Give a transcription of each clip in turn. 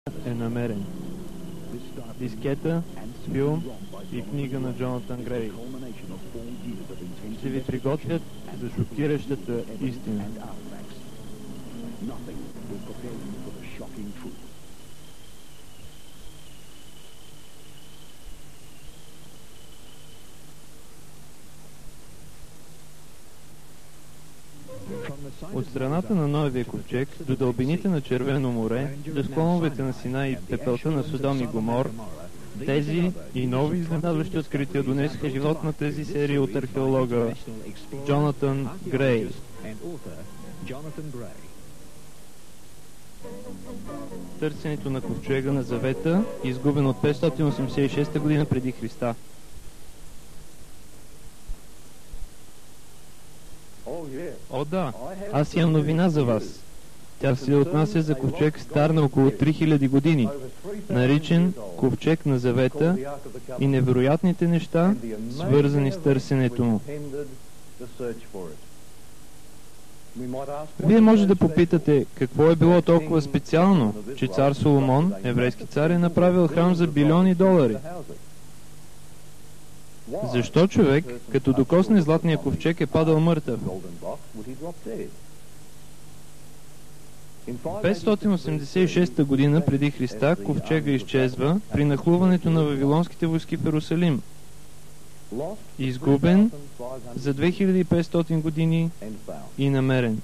е намерен. Дискета, филм и книга на Джонатан Грей ще ви приготвят за шокиращата истина. От страната на Ноевия ковчег до дълбините на Червено море, до склоновете на Синай и пепелта на Содом и Гомор, тези и нови изненадващи открития донесоха живот на тези серии от археолога Джонатан Грей. Търсенето на ковчега на Завета, изгубен от 586 година преди Христа. О, да, аз имам новина за вас. Тя се отнася за ковчег стар на около 3000 години, наричан ковчег на Завета и невероятните неща, свързани с търсенето му. Вие може да попитате, какво е било толкова специално, че цар Соломон, еврейски цар, е направил храм за билиони долари. Защо човек, като докосне златния ковчег, е падал мъртъв? В 586 година преди Христа ковчега изчезва при нахлуването на вавилонските войски в Иерусалим. Изгубен за 2500 години и намерен.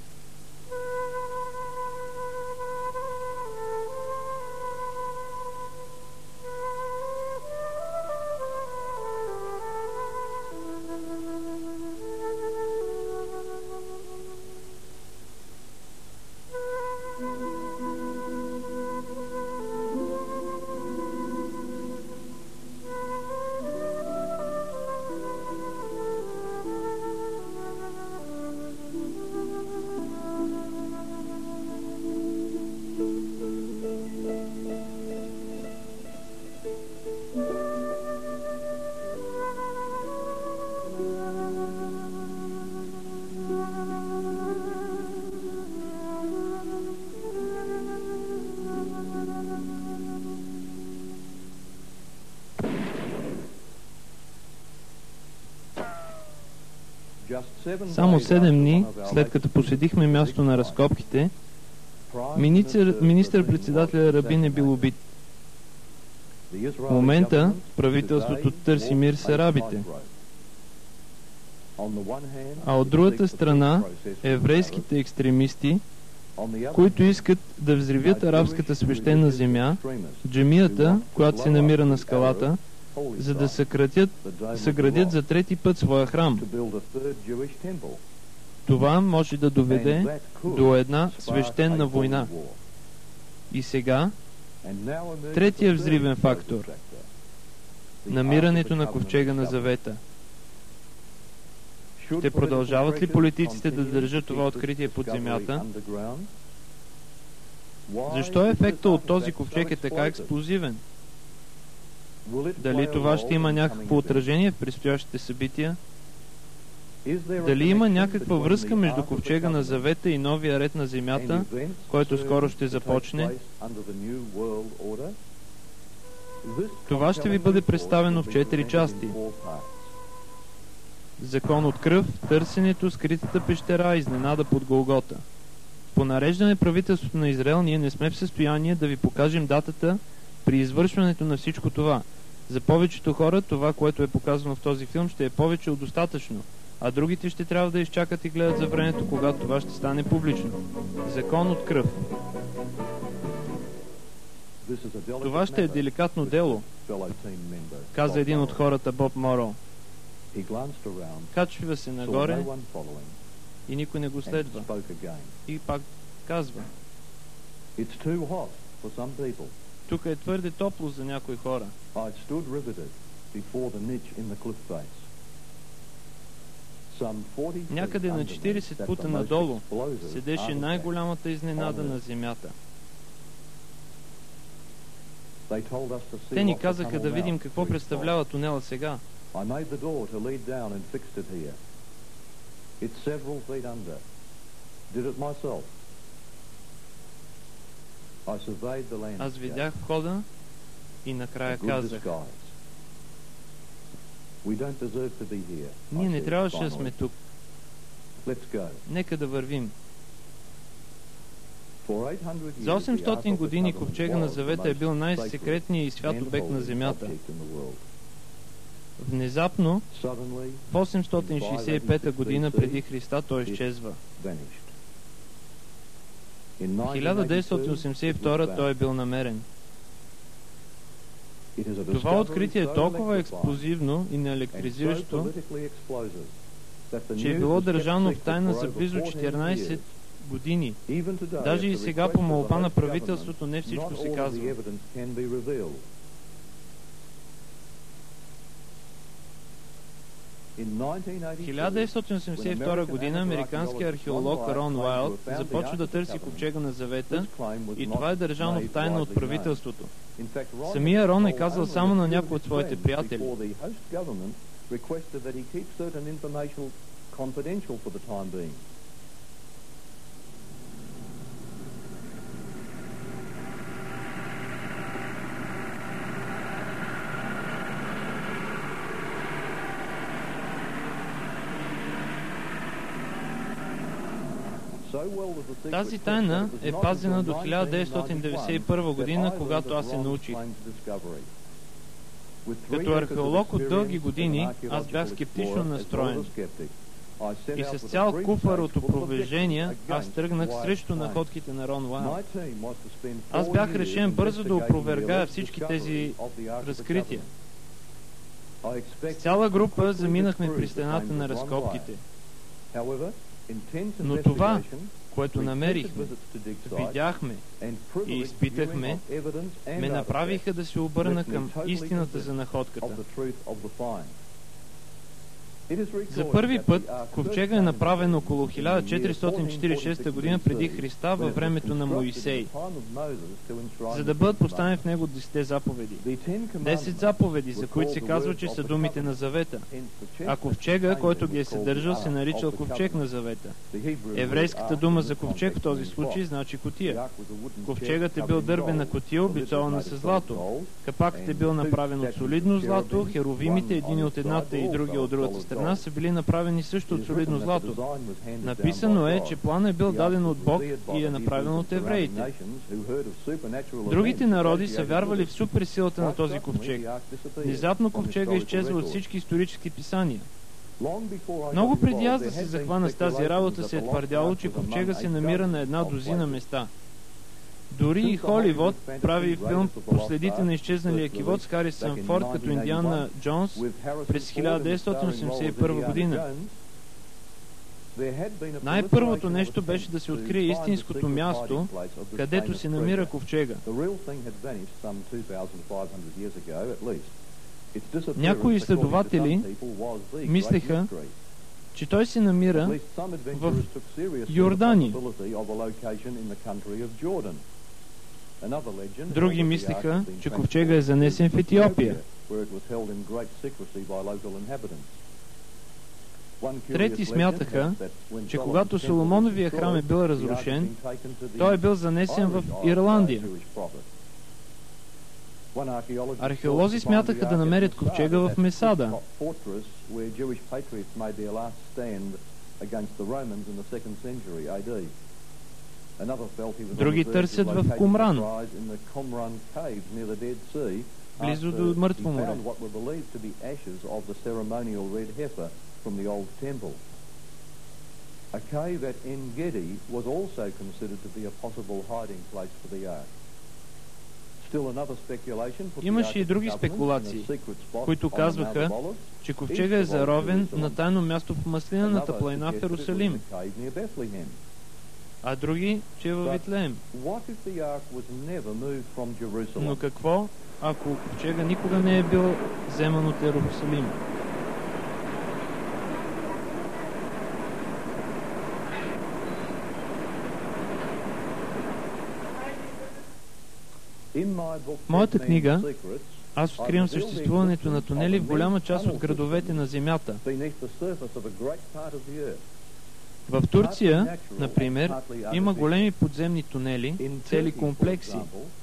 Само 7 дни, след като посетихме място на разкопките, министър-председателя Рабин е бил убит. В момента правителството търси мир с арабите. А от другата страна, еврейските екстремисти, които искат да взривят арабската свещена земя, джамията, която се намира на скалата, за да съградят за трети път своя храм. Това може да доведе до една свещена война. И сега, третия взривен фактор – намирането на ковчега на Завета. Ще продължават ли политиците да държат това откритие под земята? Защо ефектът от този ковчег е така експлозивен? Дали това ще има някакво отражение в предстоящите събития? Дали има някаква връзка между ковчега на Завета и новия ред на земята, който скоро ще започне? Това ще ви бъде представено в 4 части. Закон от кръв, търсенето, скритата пещера, изненада под Голгота. По нареждане правителството на Израел ние не сме в състояние да ви покажем датата при извършването на всичко това. За повечето хора това, което е показано в този филм, ще е повече от достатъчно, а другите ще трябва да изчакат и гледат за времето, когато това ще стане публично. Закон от кръв. Това ще е деликатно дело, каза един от хората, Боб Моро. Качва се нагоре и никой не го следва. И пак казва: тук е твърде топло за някои хора. Някъде на 40 фута надолу седеше най-голямата изненада на земята. Те ни казаха да видим какво представлява тунела сега. Аз видях входа и накрая казах: ние не трябваше да сме тук. Нека да вървим. За 800 години ковчега на завета е бил най-секретният и свят обект на земята. Внезапно, в 865 година преди Христа, той изчезва. В 1982 той е бил намерен. Това откритие е толкова експлозивно и неелектризиращо, че е било държано в тайна за близо 14 години. Даже и сега по молба на правителството не всичко се казва. В 1982 година американският археолог Рон Уайлд започва да търси ковчега на завета и това е държано в тайна от правителството. Самия Рон е казал само на някои от своите приятели. Тази тайна е пазена до 1991 година, когато аз се научих. Като археолог от дълги години, аз бях скептично настроен. И с цял куфар от опровержения, аз тръгнах срещу находките на Рон Уайлд. Аз бях решен бързо да опровергая всички тези разкрития. С цяла група заминахме при стената на разкопките. Но това, което намерихме, видяхме и изпитахме, ме направиха да се обърна към истината за находката. За първи път ковчега е направен около 1446 година преди Христа във времето на Моисей, за да бъдат поставени в него 10 заповеди. 10 заповеди, за които се казва, че са думите на завета. А ковчега, който ги е съдържал, се наричал ковчег на завета. Еврейската дума за ковчег в този случай значи кутия. Ковчегът е бил дървена кутия, облицована с злато. Капакът е бил направен от солидно злато, херовимите, един от едната и други от другата страна, са били направени също от солидно злато. Написано е, че планът е бил даден от Бог и е направен от евреите. Другите народи са вярвали в суперсилата на този ковчег. Внезапно ковчега изчезва от всички исторически писания. Много преди аз да се захвана с тази работа, се е твърдяло, че ковчега се намира на 1 дузина места. Дори и Холивуд прави филм "Последите на изчезналия кивот" с Харисън Форд като Индиана Джонс през 1981 година. Най-първото нещо беше да се открие истинското място, където се намира ковчега. Някои изследователи мислеха, че той се намира в Йордания. Други мислеха, че ковчега е занесен в Етиопия. Трети смятаха, че когато Соломоновия храм е бил разрушен, той е бил занесен в Ирландия. Археолози смятаха да намерят ковчега в Месада. Други търсят в Кумран, близо до Мъртво море. A cave at En-Gedi was also considered to be a possible hiding place for the ark. Имаше и други спекулации, които казваха, че ковчега е заровен на тайно място в Маслинаната планина в Йерусалим, а други, че е във Витлеем. Но какво, ако ковчега никога не е бил вземан от Йерусалим? В моята книга аз откривам съществуването на тунели в голяма част от градовете на Земята. В Турция, например, има големи подземни тунели, цели комплекси.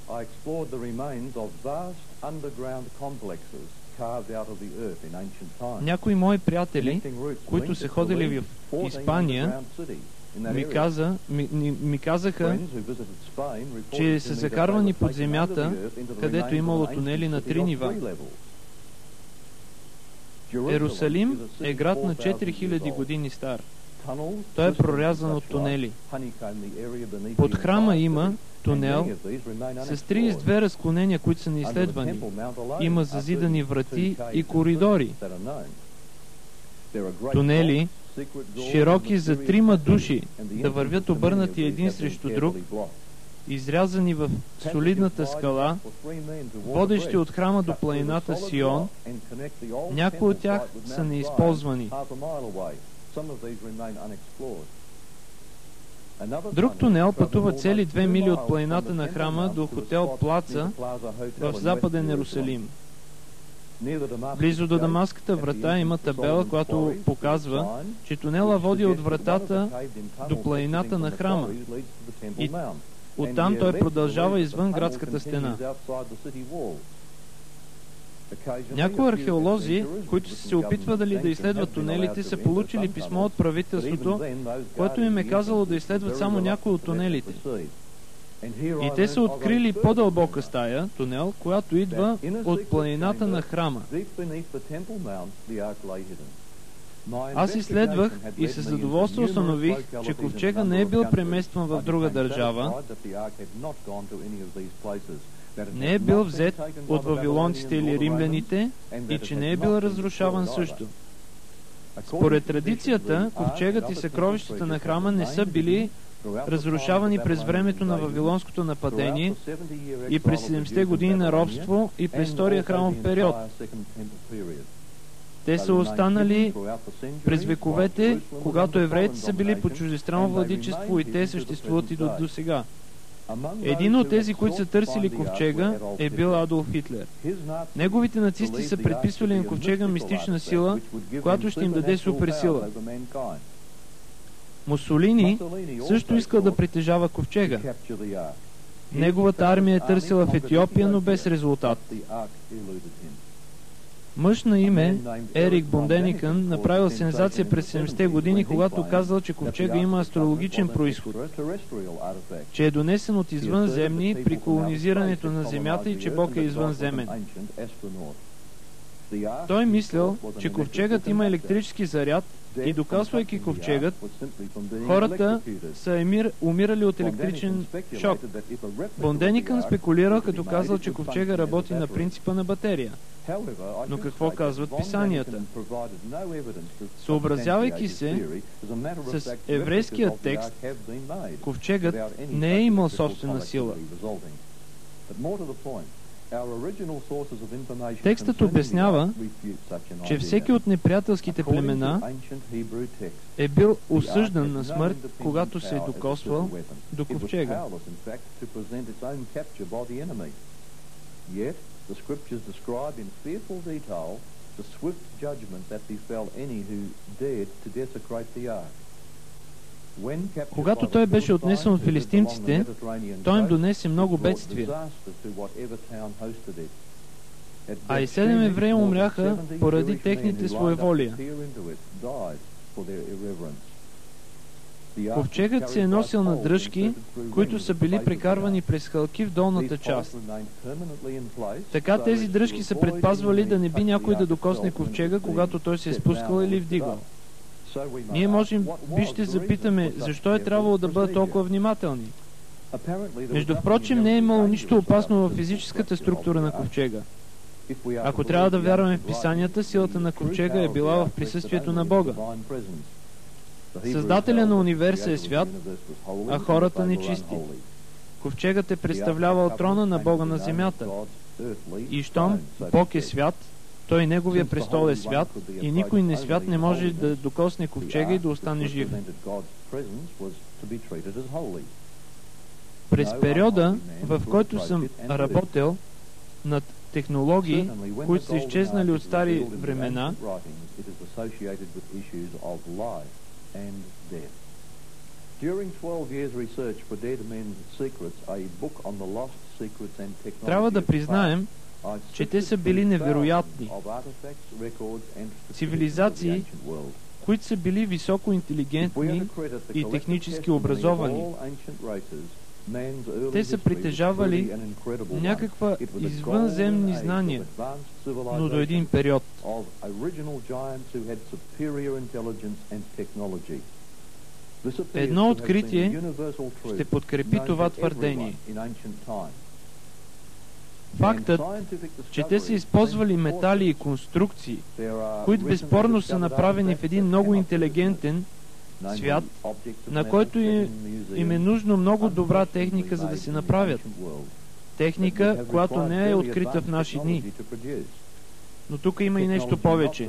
Някои мои приятели, които са ходили в Испания, ми казаха, че са закарвани под земята, където имало тунели на 3 нива. Ерусалим е град на 4000 години стар. Той е прорязан от тунели. Под храма има тунел с 32 разклонения, които са неизследвани. Има зазидани врати и коридори. Тунели, широки за 3 души, да вървят обърнати един срещу друг, изрязани в солидната скала, водещи от храма до планината Сион. Някои от тях са неизползвани. Друг тунел пътува цели 2 мили от планината на храма до хотел Плаца в западен Ерусалим. Близо до Дамаската врата има табела, която показва, че тунела води от вратата до планината на храма. И оттам той продължава извън градската стена. Някои археолози, които се опитват да изследват тунелите, са получили писмо от правителството, което им е казало да изследват само някои от тунелите. И те са открили по-дълбока стая, тунел, която идва от планината на храма. Аз изследвах и със задоволство установих, че ковчега не е бил преместван в друга държава, не е бил взет от вавилонците или римляните и че не е бил разрушаван също. Според традицията, ковчегът и съкровищата на храма не са били разрушавани през времето на вавилонското нападение и през 70-те години на робство и през втория храмов период. Те са останали през вековете, когато евреите са били под чуждестранно владичество и те съществуват и до сега. Един от тези, които са търсили ковчега, е бил Адолф Хитлер. Неговите нацисти са предписвали на ковчега мистична сила, която ще им даде суперсила. Мусолини също искал да притежава ковчега. Неговата армия е търсила в Етиопия, но без резултат. Мъж на име Ерик Бонденикън направил сензация през 70-те години, когато казал, че ковчега има астрологичен произход, че е донесен от извънземни при колонизирането на Земята и че Бог е извънземен. Той мислил, че ковчегът има електрически заряд и доказвайки ковчегът, хората са умирали от електричен шок. Бонденикън спекулирал, като казал, че ковчега работи на принципа на батерия. Но какво казват писанията? Съобразявайки се с еврейския текст, ковчегът не е имал собствена сила. Текстът обяснява, че всеки от неприятелските племена е бил осъждан на смърт, когато се е докосвал до ковчега. The scriptures describe in fearful detail the swift judgment that befell any who dared to desecrate the ark. Когато той беше отнесен от филистимците, той им донесе много бедствия. А и 7 евреи умряха поради техните своеволия. Ковчегът се е носил на дръжки, които са били прекарвани през хълки в долната част. Така тези дръжки са предпазвали да не би някой да докосне ковчега, когато той се е спускал или вдигал. Ние можем ще запитаме, защо е трябвало да бъдат толкова внимателни. Между впрочем, не е имало нищо опасно в физическата структура на ковчега. Ако трябва да вярваме в писанията, силата на ковчега е била в присъствието на Бога. Създателя на универса е свят, а хората нечисти. Ковчегът е представлявал трона на Бога на земята. И щом Бог е свят, той неговия престол е свят и никой не свят не може да докосне ковчега и да остане жив. През периода, в който съм работил над технологии, които са изчезнали от стари времена, Трябва да признаем, че те са били невероятни. Цивилизации, които са били високо интелигентни и технически образовани. Те са притежавали някаква извънземни знания, но до един период. Едно откритие ще подкрепи това твърдение. Фактът, че те са използвали метали и конструкции, които безспорно са направени в един много интелигентен свят, на който им е нужно много добра техника, за да се направят. Техника, която не е открита в наши дни. Но тук има и нещо повече.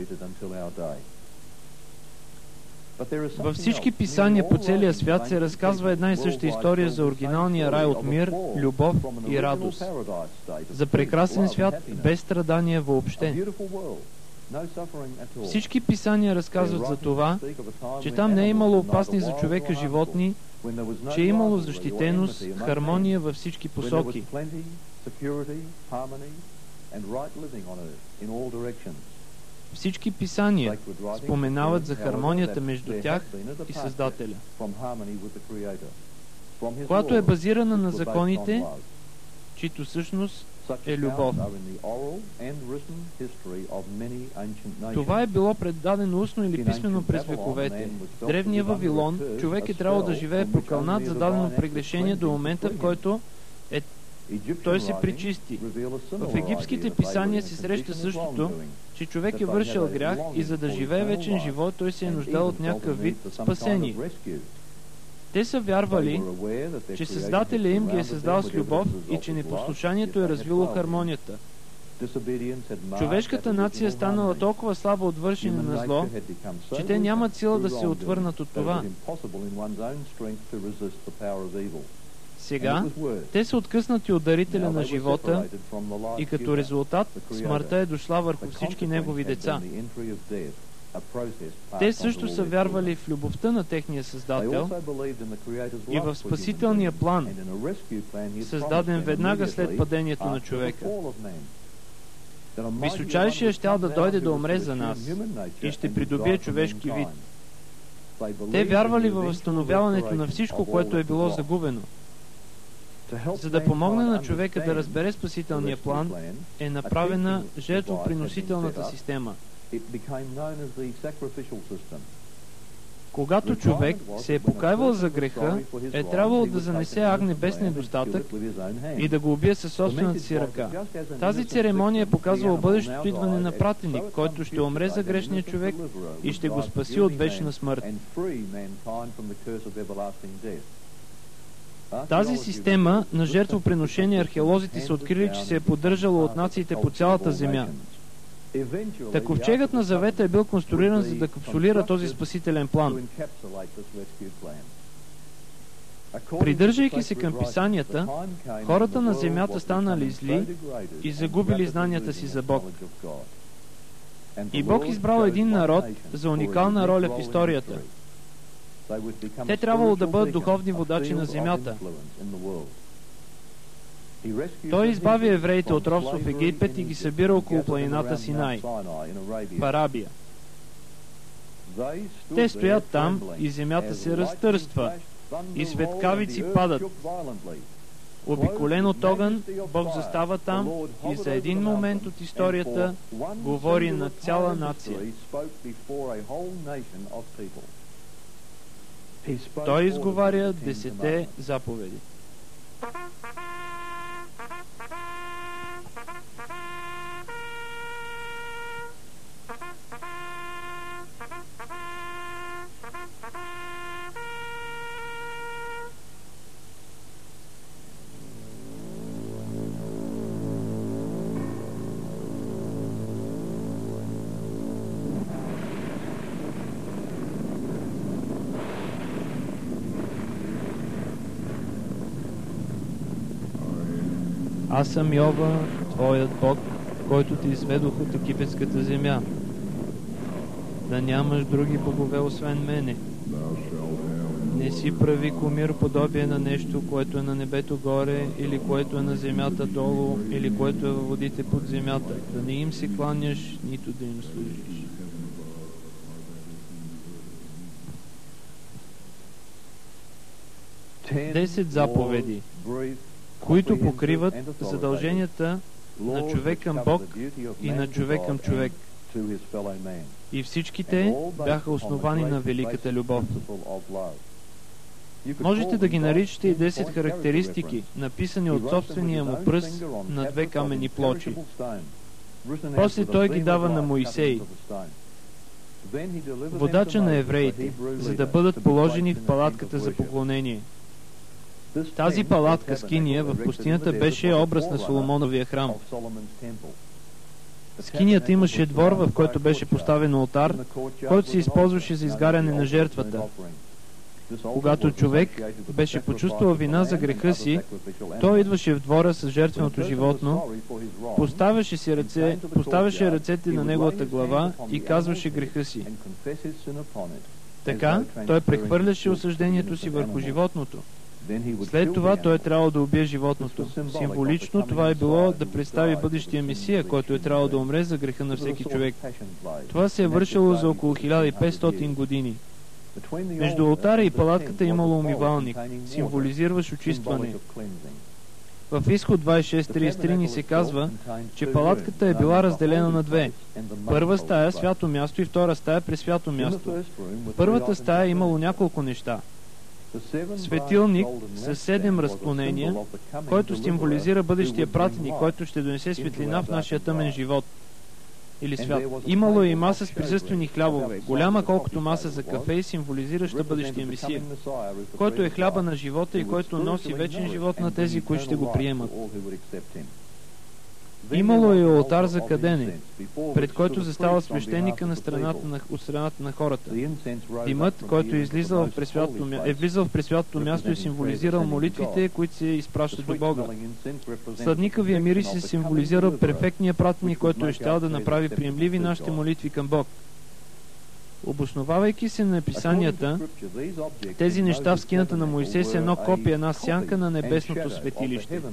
Във всички писания по целия свят се разказва една и съща история за оригиналния рай от мир, любов и радост. За прекрасен свят без страдания въобще. Всички писания разказват за това, че там не е имало опасни за човека животни, че е имало защитеност, хармония във всички посоки. Всички писания споменават за хармонията между тях и Създателя, която е базирана на законите, чието същност е любов. Това е било предадено устно или писмено през вековете. В древния Вавилон човек е трябвало да живее прокълнат за дадено прегрешение до момента, в който той се причисти. В египетските писания се среща същото, че човек е вършил грях и за да живее вечен живот, той се е нуждал от някакъв вид спасение. Те са вярвали, че Създателя им ги е създал с любов и че непослушанието е развило хармонията. Човешката нация е станала толкова слаба от вършене на зло, че те нямат сила да се отвърнат от това. Сега те са откъснати от дарителя на живота и като резултат смъртта е дошла върху всички негови деца. Те също са вярвали в любовта на техния Създател и в спасителния план, създаден веднага след падението на човека. Височайшия щял да дойде да умре за нас и ще придобие човешки вид. Те вярвали във възстановяването на всичко, което е било загубено. За да помогне на човека да разбере спасителния план, е направена жертвоприносителната система. Когато човек се е покайвал за греха, е трябвало да занесе агне без недостатък и да го убие със собствената си ръка. Тази церемония е показвала бъдещето идване на пратеник, който ще умре за грешния човек и ще го спаси от вечна смърт. Тази система на жертвоприношение археолозите са открили, че се е поддържала от нациите по цялата земя. Та ковчегът на завета е бил конструиран, за да капсулира този спасителен план. Придържайки се към писанията, хората на земята станали зли и загубили знанията си за Бог. И Бог избрал един народ за уникална роля в историята. Те трябвало да бъдат духовни водачи на земята. Той избави евреите от робство в Египет и ги събира около планината Синай, в Арабия. Те стоят там и земята се разтърства и светкавици падат. Обиколен от огън, Бог застава там и за един момент от историята говори на цяла нация. Той изговаря 10 заповеди. Аз съм Йова, твоят Бог, който те изведох от египетската земя. Да нямаш други богове освен мене. Не си прави кумир подобие на нещо, което е на небето горе, или което е на земята долу, или което е във водите под земята. Да не им се кланяш, нито да им служиш. Десет заповеди, които покриват задълженията на човек към Бог и на човек към човек. И всичките бяха основани на великата любов. Можете да ги наричате и 10 характеристики, написани от собствения му пръст на 2 каменни плочи. После той ги дава на Моисей, водача на евреите, за да бъдат положени в палатката за поклонение. Тази палатка, скиния, в пустинята беше образ на Соломоновия храм. Скинията имаше двор, в който беше поставен олтар, който се използваше за изгаряне на жертвата. Когато човек беше почувствал вина за греха си, той идваше в двора с жертвеното животно, поставяше ръцете на неговата глава и казваше греха си. Така, той прехвърляше осъждението си върху животното. След това той е трябвало да убие животното. Символично това е било да представи бъдещия Месия, който е трябвало да умре за греха на всеки човек. Това се е вършило за около 1500 години. Между олтара и палатката имало умивалник, символизиращ очистване. В Изход 26.33 ни се казва, че палатката е била разделена на 2. Първа стая свято място и втора стая пресвято място. В първата стая имало няколко неща. Светилник с 7 разклонения, който символизира бъдещия пратеник, който ще донесе светлина в нашия тъмен живот или свят. Имало е и маса с присъствени хлябове, голяма колкото маса за кафе и символизираща бъдещия Месия, който е хляба на живота и който носи вечен живот на тези, които ще го приемат. Имало е олтар за кадене, пред който застава свещеника от страната на хората. Димът, който е влизал в пресвятото място и символизирал молитвите, които се изпращат до Бога. Сладникавия мирис се символизира перфектния пратеник, който е щял да направи приемливи нашите молитви към Бог. Обосновавайки се на писанията, тези неща в скината на Моисей са едно копие, една сянка на небесното светилище.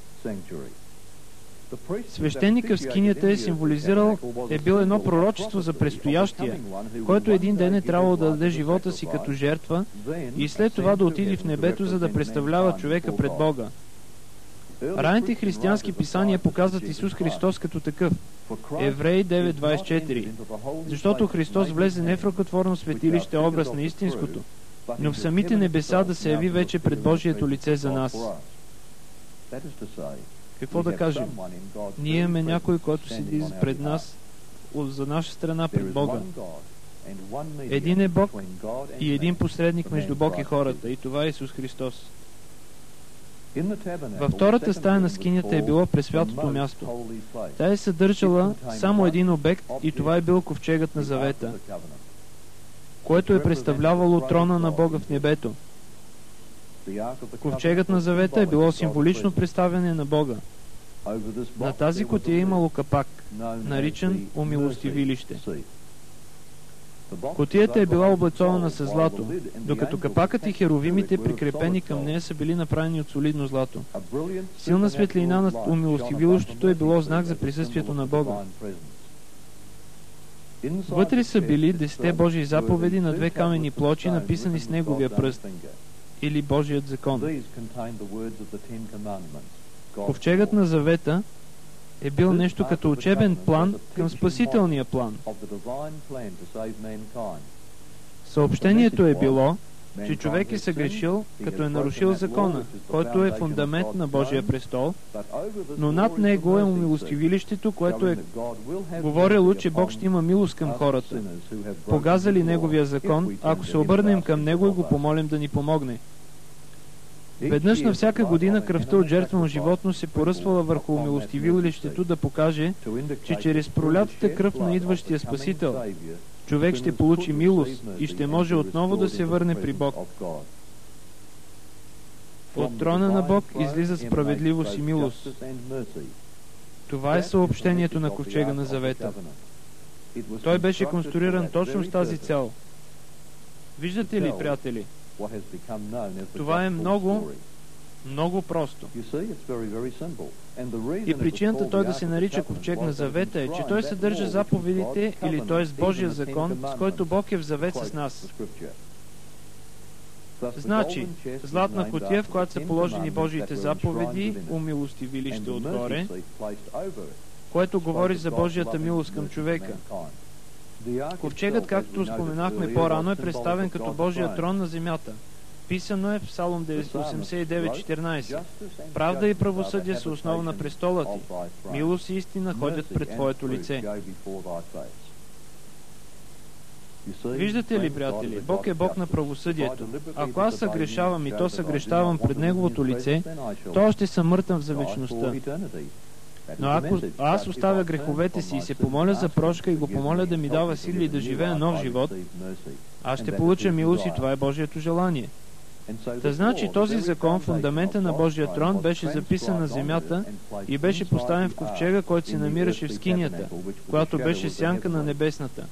Свещеникът в скинията е бил едно пророчество за предстоящия, който един ден е трябвало да даде живота си като жертва и след това да отиде в небето, за да представлява човека пред Бога. Ранните християнски писания показват Исус Христос като такъв. Евреи 9.24. Защото Христос влезе не в ръкотворно светилище, образ на истинското, но в самите небеса да се яви вече пред Божието лице за нас. Какво да кажем? Ние имаме някой, който седи пред нас, за наша страна пред Бога. Един е Бог и един посредник между Бог и хората, и това е Исус Христос. Във втората стая на скинята е било пресвятото място. Тя е съдържала само един обект и това е бил ковчегът на завета, което е представлявало трона на Бога в небето. Ковчегът на завета е било символично представяне на Бога. На тази кутия е имало капак, наричан умилостивилище. Кутията е била облицована с злато, докато капакът и херовимите, прикрепени към нея, са били направени от солидно злато. Силна светлина над умилостивилището е било знак за присъствието на Бога. Вътре са били 10 Божии заповеди на 2 каменни плочи, написани с неговия пръст, или Божият закон. Ковчегът на завета е бил нещо като учебен план към спасителния план. Съобщението е било, че човек е съгрешил, като е нарушил закона, който е фундамент на Божия престол, но над него е умилостивилището, което е говорило, че Бог ще има милост към хората, погазали неговия закон, ако се обърнем към него и го помолим да ни помогне. Веднъж на всяка година кръвта от жертвено животно се поръсвала върху умилостивилището да покаже, че чрез пролятата кръв на идващия Спасител човек ще получи милост и ще може отново да се върне при Бог. От трона на Бог излиза справедливост и милост. Това е съобщението на ковчега на завета. Той беше конструиран точно с тази цел. Виждате ли, приятели? Това е много просто. И причината той да се нарича ковчег на завета е, че той съдържа заповедите, или т.е. Божия закон, с който Бог е в завет с нас. Значи, златна кутия, в която са положени Божиите заповеди, умилостивилище отгоре, което говори за Божията милост към човека. Ковчегът, както споменахме по-рано, е представен като Божия трон на земята. Писано е в Псалом 89:14. Правда и правосъдие са основа на престола ти. Милост и истина ходят пред твоето лице. Виждате ли, приятели, Бог е Бог на правосъдието. Ако аз съгрешавам и то съгрещавам пред Неговото лице, то още съм мъртъв за вечността. Но ако аз оставя греховете си и се помоля за прошка и го помоля да ми дава сили и да живея нов живот, аз ще получа милост и това е Божието желание. Та значи този закон, фундамента на Божия трон, беше записан на земята и беше поставен в ковчега, който се намираше в скинията, която беше сянка на небесната.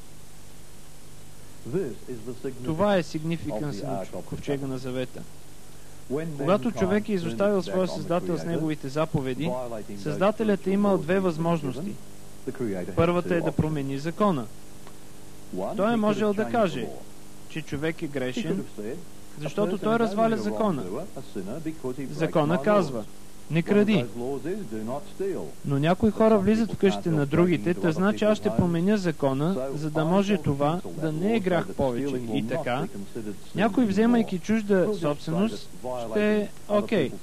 Това е сигнификанс на ковчега на завета. Когато човек е изоставил своя Създател с неговите заповеди, Създателят е имал две възможности. Първата е да промени закона. Той е можел да каже, че човек е грешен, защото той разваля закона. Закона казва: не кради. Но някои хора влизат в къщите на другите, та значи аз ще променя закона, за да може това да не е грях повече. И така, някой, вземайки чужда собственост, ще е окей.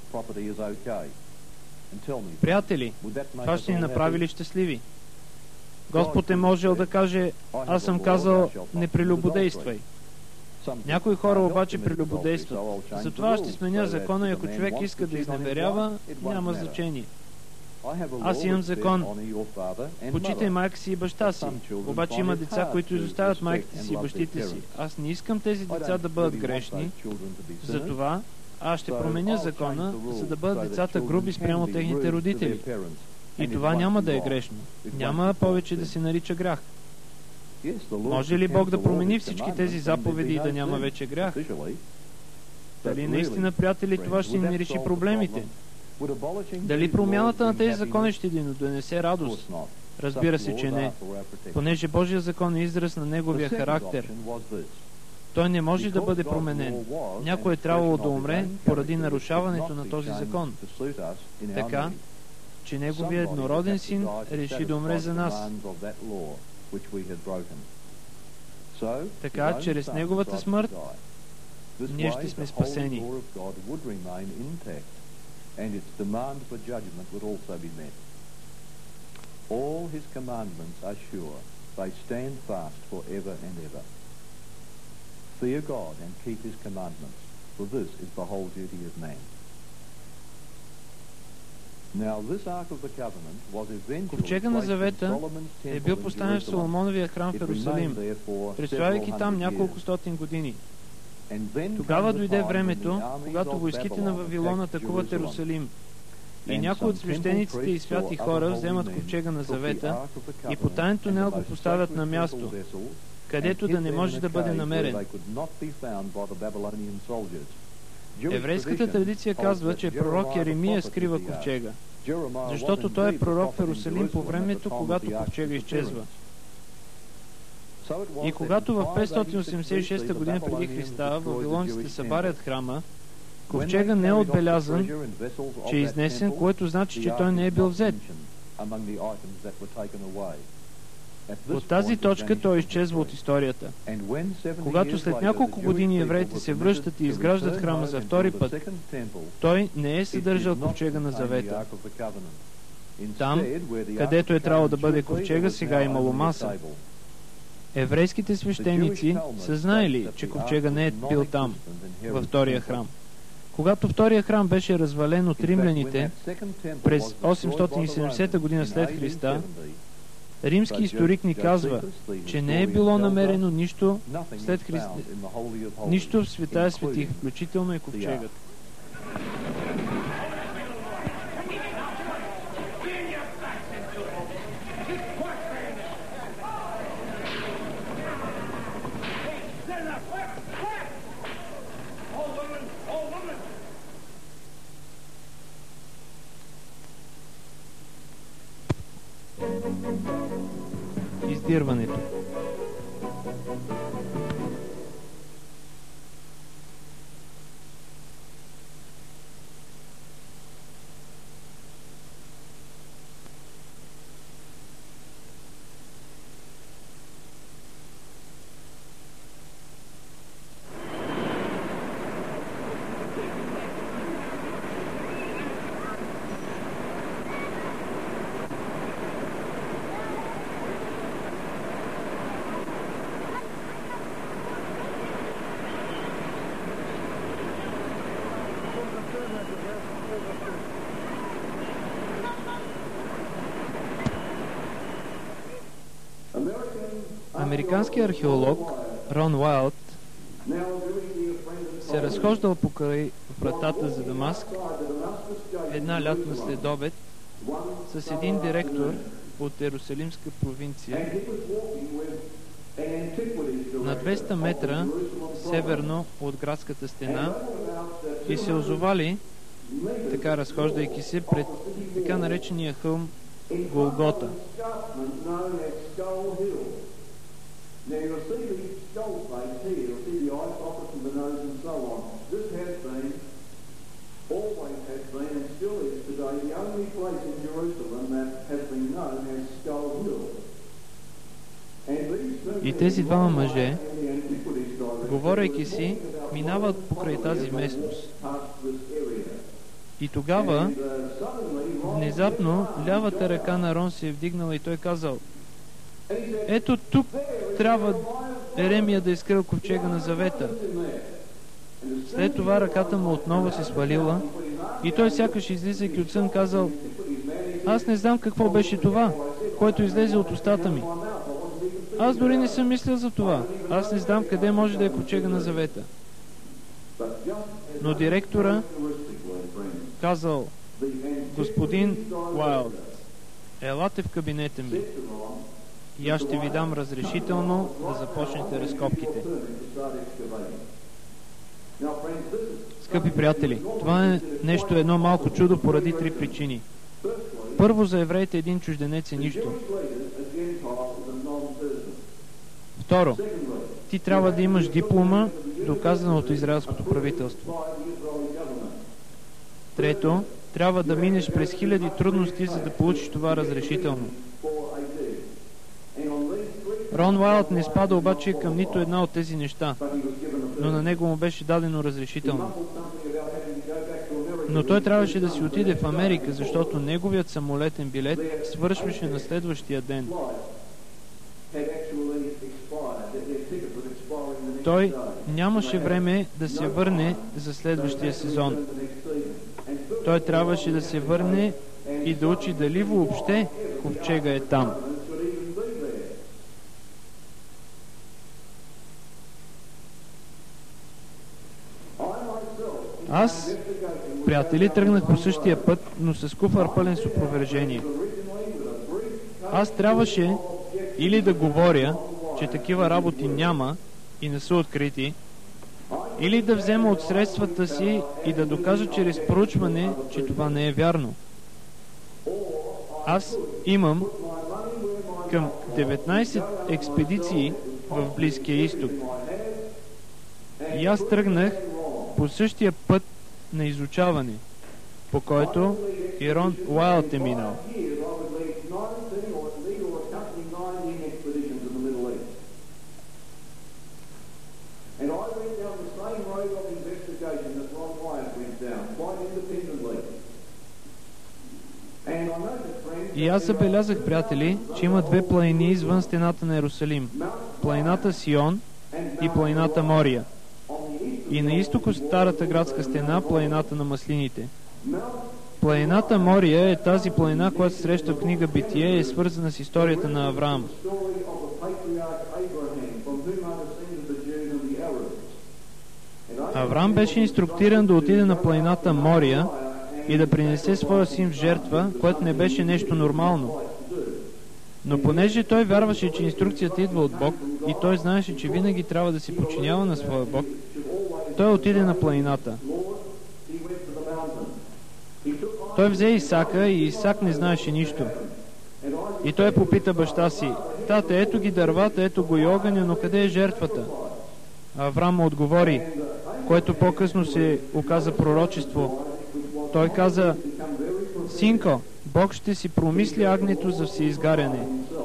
Приятели, това ще ни направи ли щастливи? Господ е можел да каже: аз съм казал, не прелюбодействай. Някои хора обаче прелюбодействат. Затова ще сменя закона и ако човек иска да изневерява, няма значение. Аз имам закон: почитай майка си и баща си. Обаче има деца, които изоставят майките си и бащите си. Аз не искам тези деца да бъдат грешни. Затова аз ще променя закона, за да бъдат децата груби спрямо техните родители. И това няма да е грешно. Няма повече да се нарича грях. Може ли Бог да промени всички тези заповеди и да няма вече грях? Дали наистина, приятели, това ще ни реши проблемите? Дали промяната на тези закони ще ни донесе радост? Разбира се, че не. Понеже Божия закон е израз на Неговия характер. Той не може да бъде променен. Някой е трябвало да умре поради нарушаването на този закон. Така, че Неговият еднороден син реши да умре за нас. Така, чрез Неговата смърт, ние ще сме спасени. All his commandments are sure, they stand fast forever and ever. Fear God and keep his commandments, for this is the whole duty of man. Ковчега на завета е бил поставен в Соломоновия храм в Иерусалим, престоявайки там няколко стотин години. Тогава дойде времето, когато войските на Вавилон атакуват Иерусалим. И някои от свещениците и святи хора вземат ковчега на завета и по таен тунел го поставят на място, където да не може да бъде намерен. Еврейската традиция казва, че пророк Еремия скрива ковчега, защото той е пророк в Иерусалим по времето, когато ковчега изчезва. И когато в 586 година преди Христа вавилонците събарят храма, ковчега не е отбелязан, че е изнесен, което значи, че той не е бил взет. От тази точка той изчезва от историята. Когато след няколко години евреите се връщат и изграждат храма за втори път, той не е съдържал ковчега на завета. Там, където е трябвало да бъде ковчега, сега е имало маса. Еврейските свещеници са знаели, че ковчега не е бил там, във втория храм. Когато втория храм беше развален от римляните през 870 година след Христа, римски историк ни казва, че не е било намерено нищо след Христа, нищо в Светая светих, включително и ковчегът. Издирването. Американският археолог Рон Уайлд се разхождал покрай вратата за Дамаск една лятна следобед с един директор от Иерусалимска провинция на 200 метра северно от градската стена и се озовали, така разхождайки се пред така наречения хълм Голгота. Now you'll see the skull face here, you'll see the eye sockets and the nose and so on. This has been, always has been, and still is today, the only place in Jerusalem that has been known as Skull Hill. И тези двама мъже, говорейки си, минават покрай тази местност. И тогава, внезапно, лявата ръка на Рон се е вдигнала и той казал: ето тук трябва Еремия да изкрил ковчега на завета. След това ръката му отново се свалила и той сякаш излизайки от сън казал: аз не знам какво беше това, което излезе от устата ми. Аз дори не съм мислил за това. Аз не знам къде може да е ковчега на завета. Но директора казал: господин Уайлд, елате в кабинета ми и аз ще ви дам разрешително да започнете разкопките. Скъпи приятели, това е едно малко чудо поради три причини. Първо, за евреите един чужденец е нищо. Второ, ти трябва да имаш диплома, доказана от израелското правителство. Трето, трябва да минеш през хиляди трудности, за да получиш това разрешително. Рон Уайлд не спада обаче към нито една от тези неща, но на него му беше дадено разрешително. Но той трябваше да си отиде в Америка, защото неговият самолетен билет свършваше на следващия ден. Той нямаше време да се върне за следващия сезон. Той трябваше да се върне и да учи дали въобще ковчега е там. Аз, приятели, тръгнах по същия път, но с куфар пълен с опровержение. Аз трябваше или да говоря, че такива работи няма и не са открити, или да взема от средствата си и да докажа чрез проучване, че това не е вярно. Аз имам към 19 експедиции в Близкия изток. И аз тръгнах по същия път на изучаване, по който и Рон Уайлд е минал. И аз забелязах, приятели, че има две планини извън стената на Иерусалим. Планината Сион и планината Мория. И на изток от старата градска стена планината на маслините. Планината Мория е тази планина, която се среща в книга Битие и е свързана с историята на Авраам. Авраам беше инструктиран да отиде на планината Мория и да принесе своя син в жертва, което не беше нещо нормално. Но понеже той вярваше, че инструкцията идва от Бог и той знаеше, че винаги трябва да се подчинява на своя Бог, той отиде на планината. Той взе Исака и Исак не знаеше нищо. И той попита баща си: тате, ето ги дървата, ето го и огъня, но къде е жертвата? Аврам му отговори, което по-късно се оказа пророчество. Той каза: синко, Бог ще си промисли агнето за всеизгаряне.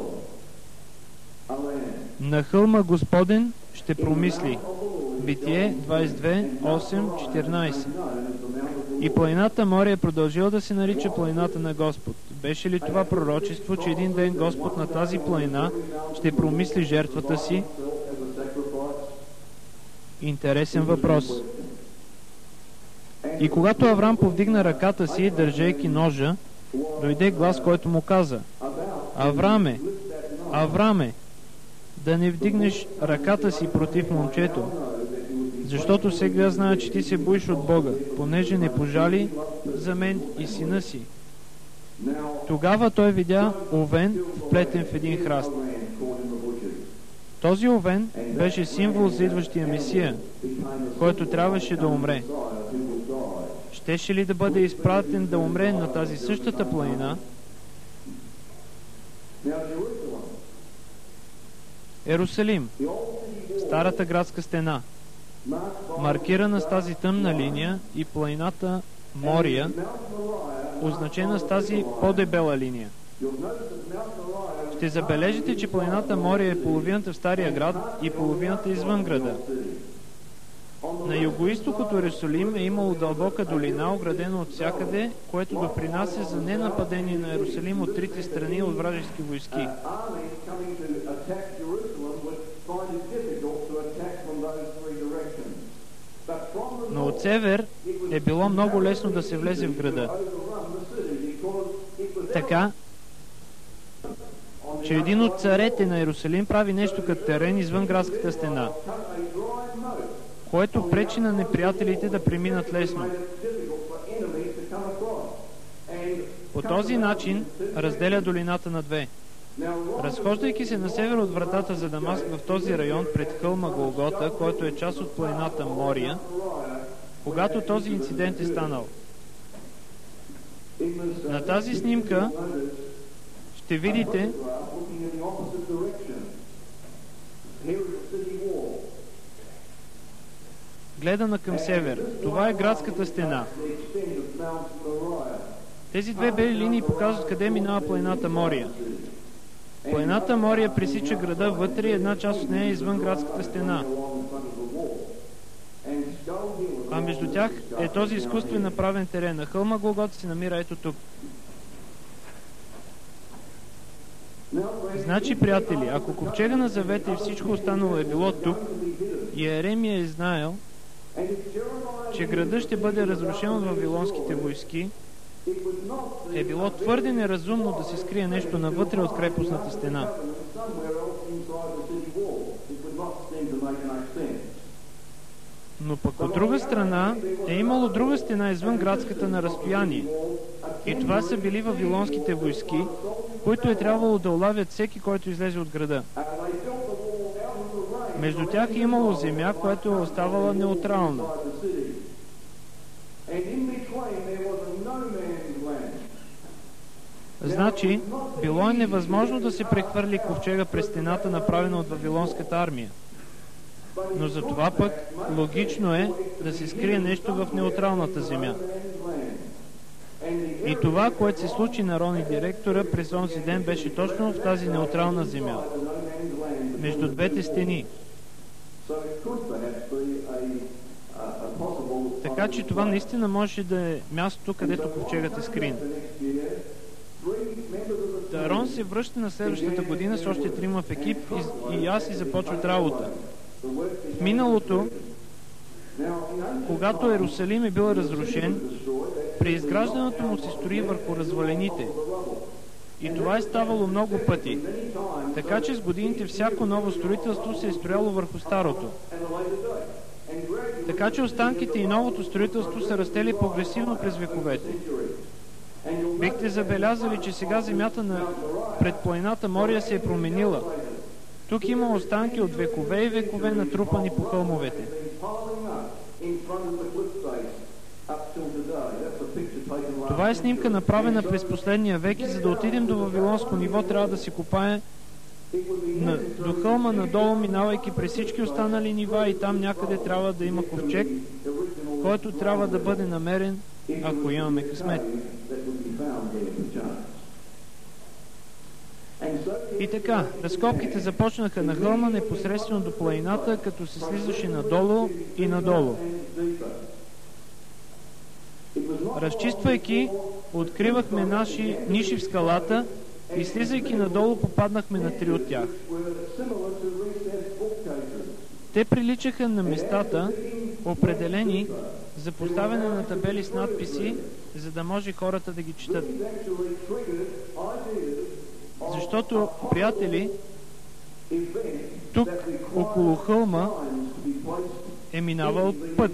На хълма Господен ще промисли. Битие 22, 8, 14. И планината Мория е продължила да се нарича планината на Господ. Беше ли това пророчество, че един ден Господ на тази планина ще промисли жертвата си? Интересен въпрос. И когато Аврам повдигна ръката си, държейки ножа, дойде глас, който му каза: Авраме, Авраме, да не вдигнеш ръката си против момчето, защото сега знае, че ти се боиш от Бога, понеже не пожали за мен и сина си. Тогава той видя овен, вплетен в един храст. Този овен беше символ за идващия Месия, който трябваше да умре. Щеше ли да бъде изпратен да умре на тази същата планина? Ерусалим, старата градска стена, маркирана с тази тъмна линия, и планината Мория, означена с тази по-дебела линия. Ще забележите, че планината Мория е половината в Стария град и половината извън града. На югоизток от Ерусалим е имало дълбока долина, оградена от всякъде, което допринася за ненападение на Ерусалим от трите страни от вражески войски. Но от север е било много лесно да се влезе в града. Така, че един от царете на Ерусалим прави нещо като терен извън градската стена, което пречи на неприятелите да преминат лесно. По този начин разделя долината на две. Разхождайки се на север от вратата за Дамаск в този район пред хълма Голгота, който е част от планината Мория, когато този инцидент е станал. На тази снимка ще видите гледана към север. Това е градската стена. Тези две бели линии показват къде минава планината Мория. Планината Мория пресича града вътре и една част от нея е извън градската стена. А между тях е този изкуствено направен терен. На хълма Голгота се намира ето тук. Значи, приятели, ако ковчега на завета и всичко останало е било тук, и Еремия е знаел, че градът ще бъде разрушен от вавилонските войски, е било твърде неразумно да се скрие нещо навътре от крепостната стена. Но пък от друга страна е имало друга стена извън градската на разстояние. И това са били вавилонските войски, които е трябвало да улавят всеки, който излезе от града. Между тях е имало земя, която е оставала неутрална. Значи, било е невъзможно да се прехвърли ковчега през стената, направена от вавилонската армия. Но за това пък логично е да се скрие нещо в неутралната земя. И това, което се случи на Рони директора през онзи ден, беше точно в тази неутрална земя, между двете стени. Така че това наистина може да е мястото, където ковчегът е скрин. Арон се връща на следващата година с още 3 в екип и аз и започват работа. В миналото, когато Ерусалим е бил разрушен, преизграждането му се строи върху развалените. И това е ставало много пъти. Така че с годините всяко ново строителство се е строяло върху старото. Така че останките и новото строителство са растели прогресивно през вековете. Бихте забелязали, че сега земята пред планината Мория се е променила. Тук има останки от векове и векове, натрупани по хълмовете. Това е снимка, направена през последния век, и за да отидем до вавилонско ниво, трябва да се копае до хълма надолу, минавайки през всички останали нива, и там някъде трябва да има ковчег, който трябва да бъде намерен, ако имаме късмет. И така, разкопките започнаха на хълма непосредствено до планината, като се слизаше надолу и надолу. Разчиствайки, откривахме наши ниши в скалата и слизайки надолу попаднахме на 3 от тях. Те приличаха на местата, определени за поставяне на табели с надписи, за да може хората да ги четат. Защото, приятели, тук около хълма е минавал път.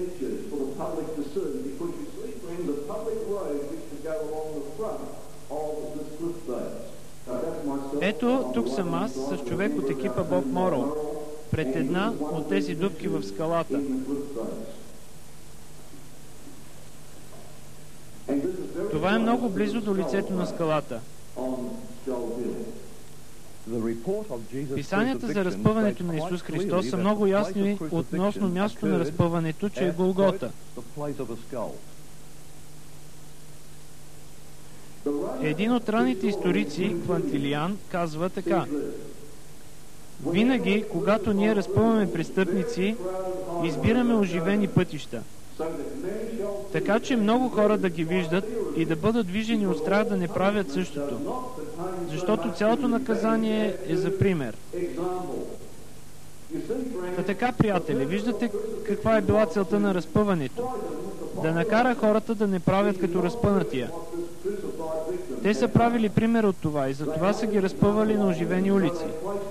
Ето, тук съм аз с човек от екипа Боб Моръл, пред една от тези дупки в скалата. Това е много близо до лицето на скалата. Писанията за разпъването на Исус Христос са много ясни относно мястото на разпъването, че е Голгота. Един от ранните историци, Квантилиан, казва така: винаги, когато ние разпъваме престъпници, избираме оживени пътища, така че много хора да ги виждат и да бъдат движени от страх да не правят същото. Защото цялото наказание е за пример. Така, приятели, виждате каква е била целта на разпъването? Да накара хората да не правят като разпънатия. Те са правили пример от това и затова са ги разпъвали на оживени улици.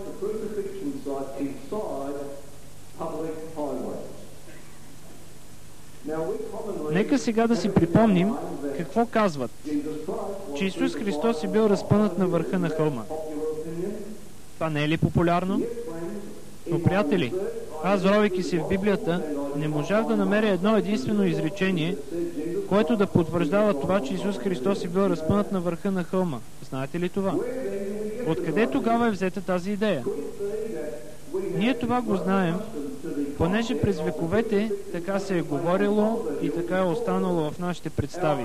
Нека сега да си припомним какво казват, че Исус Христос е бил разпънат на върха на хълма. Това не е ли популярно? Но, приятели, аз, ровейки се в Библията, не можах да намеря едно единствено изречение, което да потвърждава това, че Исус Христос е бил разпънат на върха на хълма. Знаете ли това? Откъде тогава е взета тази идея? Ние това го знаем, понеже през вековете така се е говорило и така е останало в нашите представи.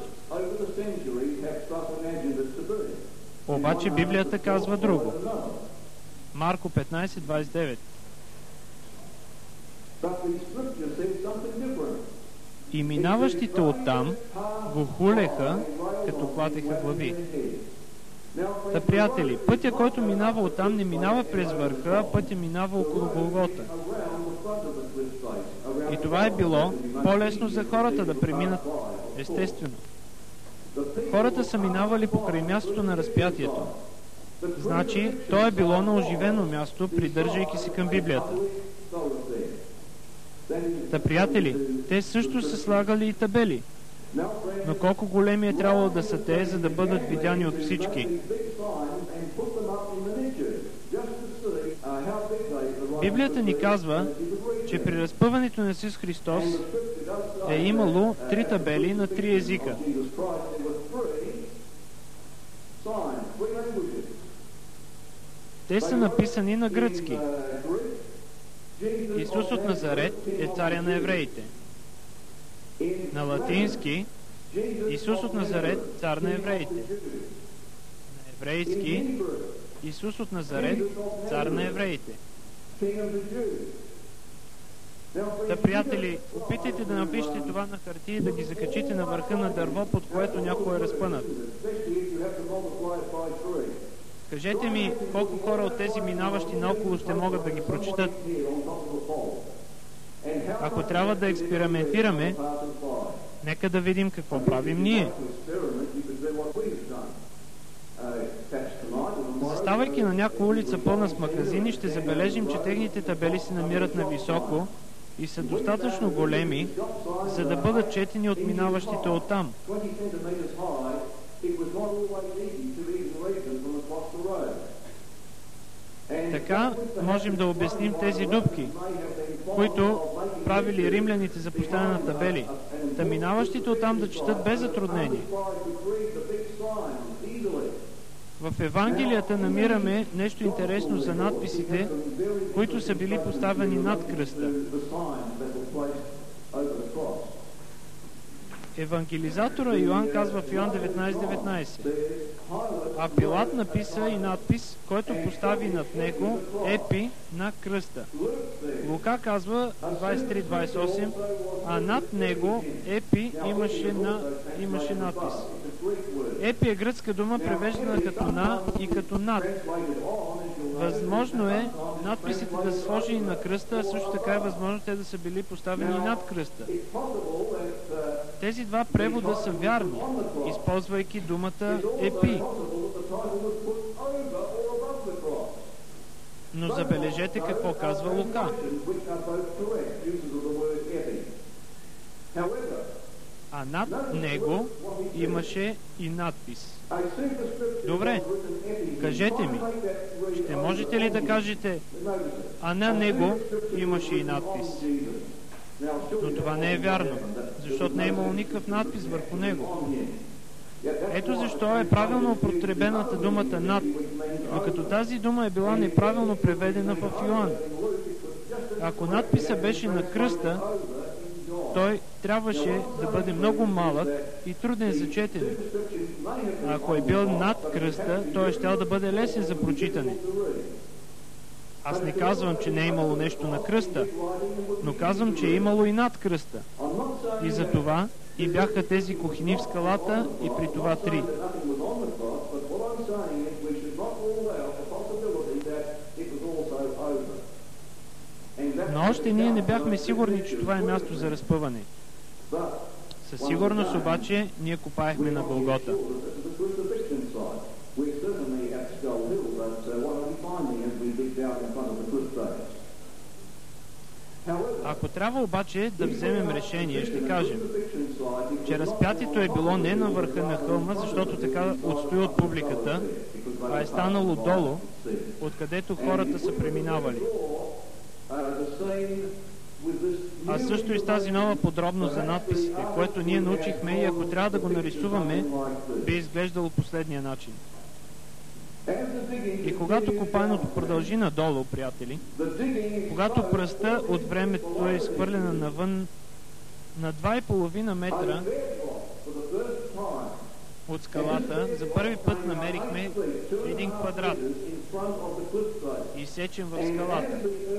Обаче Библията казва друго. Марко 15:29. И минаващите оттам го хулеха, като клатеха глави. Та, приятели, пътя, който минава оттам, не минава през върха, а пътя минава около Голгота. И това е било по-лесно за хората да преминат, естествено. Хората са минавали покрай мястото на разпятието. Значи, то е било на оживено място, придържайки се към Библията. Та, приятели, те също са слагали и табели. Но колко големи е трябвало да са те, за да бъдат видяни от всички? Библията ни казва, че при разпъването на Исус Христос е имало 3 табели на 3 езика. Те са написани на гръцки. Исус от Назарет е царя на евреите. На латински Исус от Назарет, цар на евреите. На еврейски Исус от Назарет, цар на евреите. Та, приятели, опитайте да напишете това на хартия и да ги закачите на върха на дърво, под което някой е разпънат. Кажете ми, колко хора от тези минаващи наоколо ще могат да ги прочитат? Ако трябва да експериментираме, нека да видим какво правим ние. Заставайки на някоя улица пълна с магазини, ще забележим, че техните табели се намират на високо и са достатъчно големи, за да бъдат четени от минаващите оттам. Така можем да обясним тези дупки, които правили римляните за поставяне на табели. та минаващите оттам да четат без затруднение. В Евангелията намираме нещо интересно за надписите, които са били поставени над кръста. Евангелизатора Йоан казва в Йоан 19:19: а Пилат написа и надпис, който постави над него епи на кръста. Лука казва 23:28, а над него епи имаше надпис. Епи е гръцка дума, превеждана като на и като над. Възможно е надписите да са сложени на кръста, а също така е възможно те да са били поставени над кръста. Тези два превода са вярни, използвайки думата епи. Но забележете какво казва Лука. А над него имаше и надпис. Добре, кажете ми, ще можете ли да кажете, а на него имаше и надпис? Но това не е вярно, защото не е имало никакъв надпис върху него. Ето защо е правилно употребената думата над, докато тази дума е била неправилно преведена в Йоан. Ако надписа беше на кръста, той трябваше да бъде много малък и труден за четене. А ако е бил над кръста, той щял да бъде лесен за прочитане. Аз не казвам, че не е имало нещо на кръста, но казвам, че е имало и над кръста. И за това и бяха тези кухини в скалата, и при това 3. Но още ние не бяхме сигурни, че това е място за разпъване. Със сигурност обаче ние копаехме на Голгота. Ако трябва обаче да вземем решение, ще кажем, че разпятието е било не на върха на хълма, защото така отстои от публиката, а е станало долу, откъдето хората са преминавали. А също и с тази нова подробност за надписите, което ние научихме, и ако трябва да го нарисуваме, би изглеждало последния начин. И когато копаенето продължи надолу, приятели, когато пръста от времето е изхвърлена навън на 2,5 метра от скалата, за първи път намерихме един квадрат, изсечен в скалата.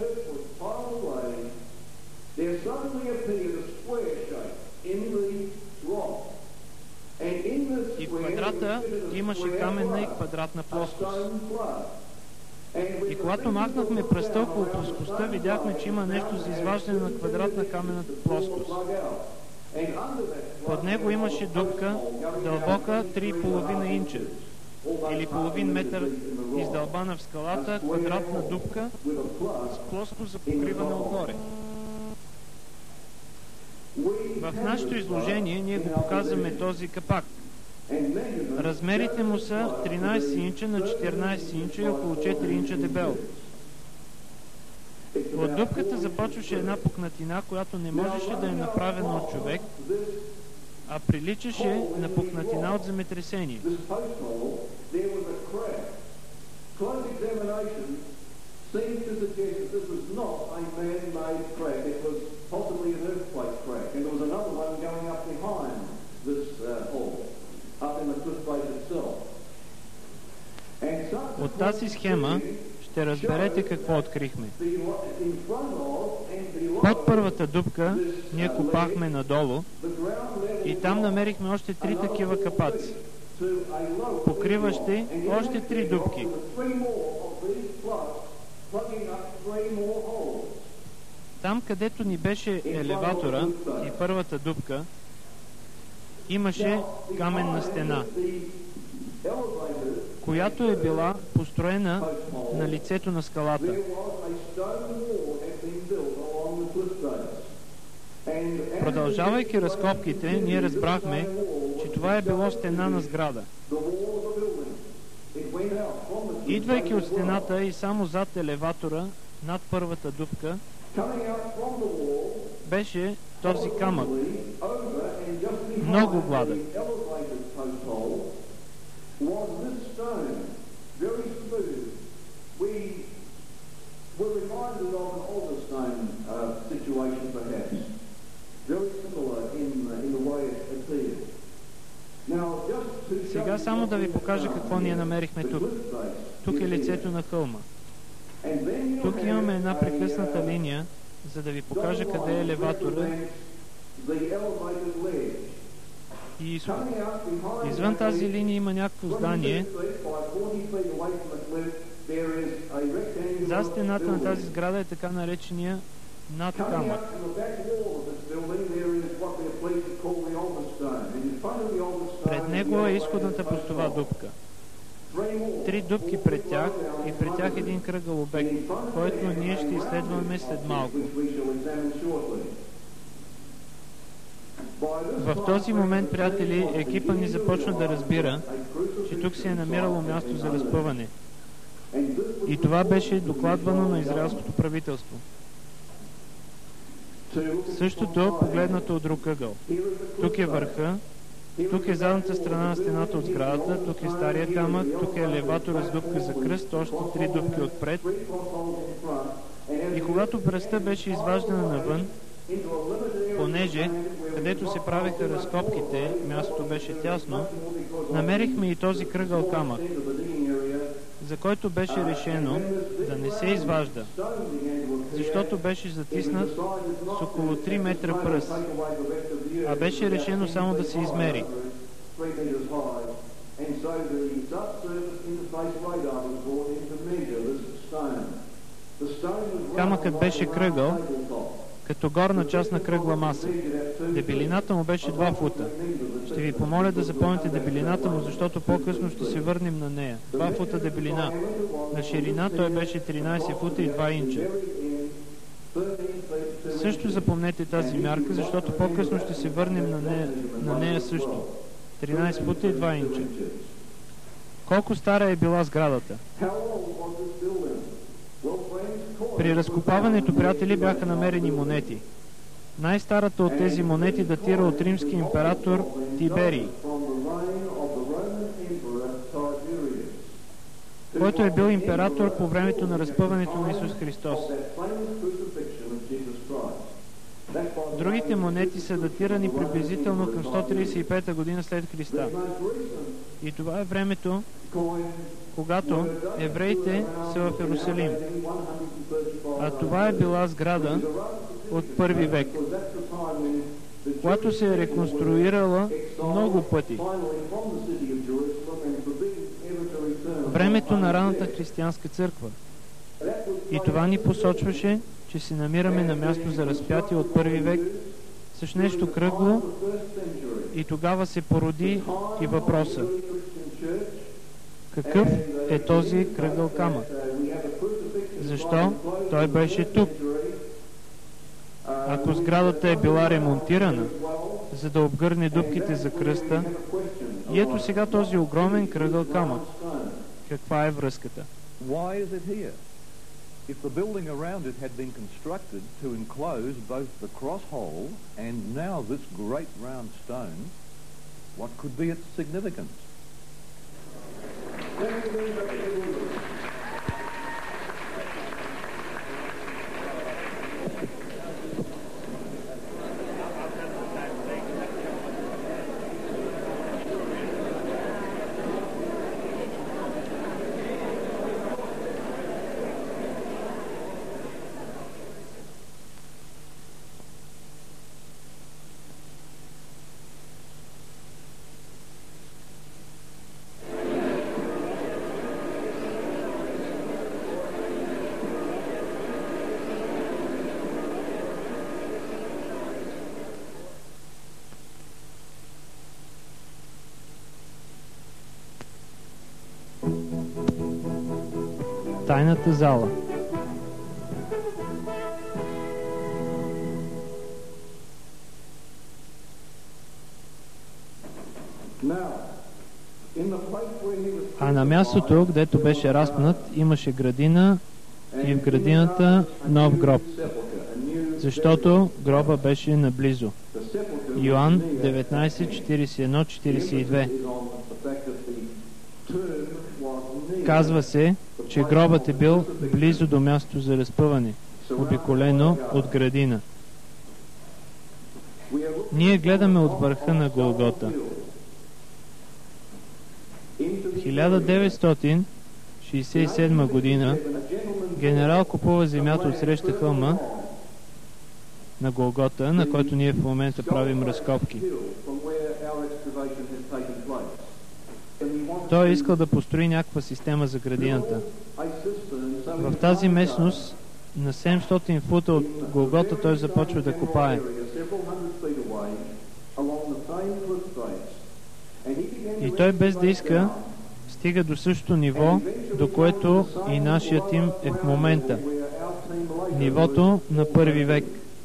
И в квадрата имаше каменна и квадратна плоскост. И когато махнахме пръста около плоскостта, видяхме, че има нещо за изваждане на квадратна каменната плоскост. Под него имаше дупка, дълбока 3,5 инча, или половин метър издълбана в скалата, квадратна дупка с плоскост за покриване отгоре. В нашето изложение ние го показваме този капак. Размерите му са 13 инча на 14 инча и около 4 инча дебел. От дупката започваше една пукнатина, която не можеше да е направена от човек, а приличаше на пукнатина от земетресение. Seems to suggest that this was not a man-made crack. It was possibly an earthquake crack. And there was another one going up behind this hole, up in the cliff face itself. От тази схема ще разберете какво открихме. Под първата дупка ние копахме надолу и там намерихме още 3 такива капаци, покриващи още 3 дупки. Там, където ни беше елеватора и първата дупка, имаше каменна стена, която е била построена на лицето на скалата. Продължавайки разкопките, ние разбрахме, че това е било стена на сграда. Идвайки от стената и само зад елеватора, над първата дупка, беше този камък, Много гладък. We're reminded of an Alderstone situation, perhaps, very similar in the way it appeared. Now, just to Сега само да ви покажа какво ние намерихме тук. Тук е лицето на хълма. Тук имаме една прекъсната линия, за да ви покажа къде е елеватора и изход. Извън тази линия има някакво здание. За стената на тази сграда е така наречения надкамък. Пред него е изходната пустова дупка. 3 дупки пред тях и пред тях един кръгъл обект, който ние ще изследваме след малко. В този момент, приятели, екипа ни започна да разбира, че тук се е намирало място за разпъване. И това беше докладвано на израелското правителство. Същото погледнато от друг ъгъл. Тук е върха, тук е задната страна на стената от сградата, тук е стария камък, тук е елеватора с дупка за кръст, още 3 дупки отпред. И когато пръстта беше изваждана навън, понеже, където се правеха разкопките, мястото беше тясно, намерихме и този кръгъл камък, за който беше решено да не се изважда, защото беше затиснат с около 3 метра пръст, а беше решено само да се измери. Камъкът беше кръгъл, като горна част на кръгла маса. Дебелината му беше 2 фута. Ще ви помоля да запомните дебелината му, защото по-късно ще се върнем на нея. 2 фута дебелина. На ширина той беше 13 фута и 2 инча. Също запомнете тази мярка, защото по-късно ще се върнем на нея също. 13 фута и 2 инча. Колко стара е била сградата? При разкопаването, приятели, бяха намерени монети. Най-старата от тези монети датира от римски император Тиберий, който е бил император по времето на разпъването на Исус Христос. Другите монети са датирани приблизително към 135 година след Христа. И това е времето, когато евреите са в Иерусалим. А това е била сграда от първи век, която се е реконструирала много пъти. Времето на ранната християнска църква. И това ни посочваше, че се намираме на място за разпятие от първи век с нещо кръгло, и тогава се породи и въпроса: какъв е този кръгъл камък? Защо той беше тук? Ако сградата е била ремонтирана, за да обгърне дупките за кръста, и ето сега този огромен кръгъл камък. Каква е връзката? If the building around it had been constructed to enclose both the cross hole and now this great round stone, what could be its significance? Тайната зала. А на мястото, където беше разпнат, имаше градина и в градината нов гроб, защото гроба беше наблизо. Йоан 19:41-42. Казва се, че гробът е бил близо до място за разпъване, обиколено от градина. Ние гледаме от върха на Голгота. 1967 година генерал купува земята от среща хълма на Голгота, на който ние в момента правим разкопки. Той е искал да построи някаква система за градината. В тази местност, на 700 фута от Голгота, той започва да копае. И той, без да иска, стига до същото ниво, до което и нашият тим е в момента. Нивото на първи век.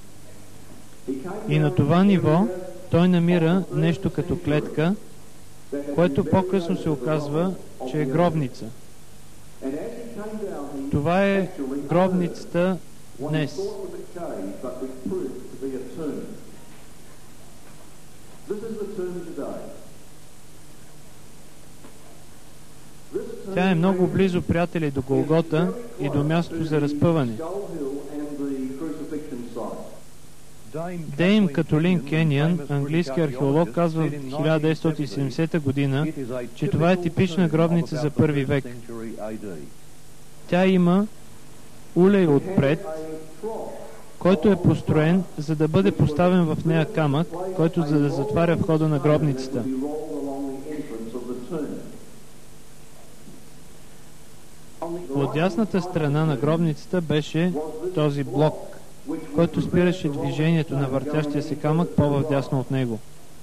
И на това ниво той намира нещо като клетка, което по-късно се оказва, че е гробница. Това е гробницата днес. Тя е много близо, приятели, до Голгота и до мястото за разпъване. Дейм Католин Кениан, английски археолог, казва в 1970 година, че това е типична гробница за първи век. Тя има улей отпред, който е построен, за да бъде поставен в нея камък, който за да затваря входа на гробницата. От дясната страна на гробницата беше този блок, който спираше движението на въртящия се камък по-вдясно от него.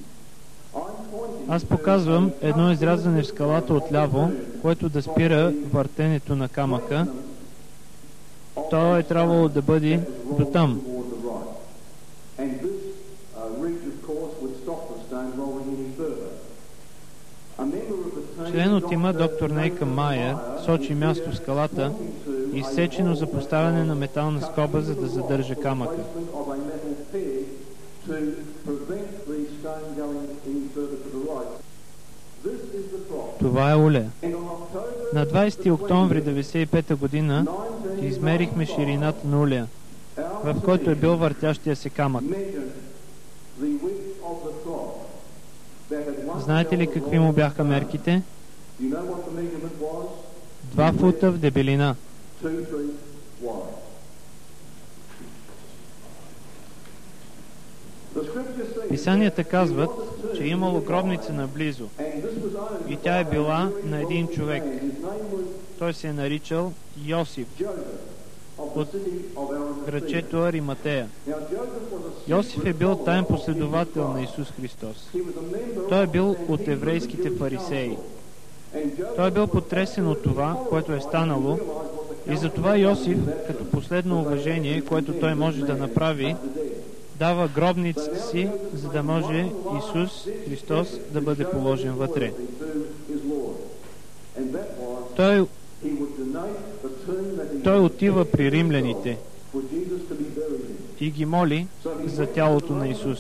Аз показвам едно изрязване в скалата отляво, което да спира въртенето на камъка. То е трябвало да бъде до там. Член от тима, доктор Нейкън Майер, сочи място в скалата, изсечено за поставяне на метална скоба, за да задържа камъка. Това е улея. На 20 октомври 1995 година измерихме ширината на улея, в който е бил въртящия се камък. Знаете ли какви му бяха мерките? 2 фута в дебелина. Писанията казват, че имало гробница наблизо и тя е била на един човек. Той се е наричал Йосиф от градчето Ариматея. Йосиф е бил таен последовател на Исус Христос. Той е бил от еврейските фарисеи. Той е бил потресен от това, което е станало, и затова Йосиф, като последно уважение, което той може да направи, дава гробницата си, за да може Исус Христос да бъде положен вътре. Той отива при римляните и ги моли за тялото на Исус.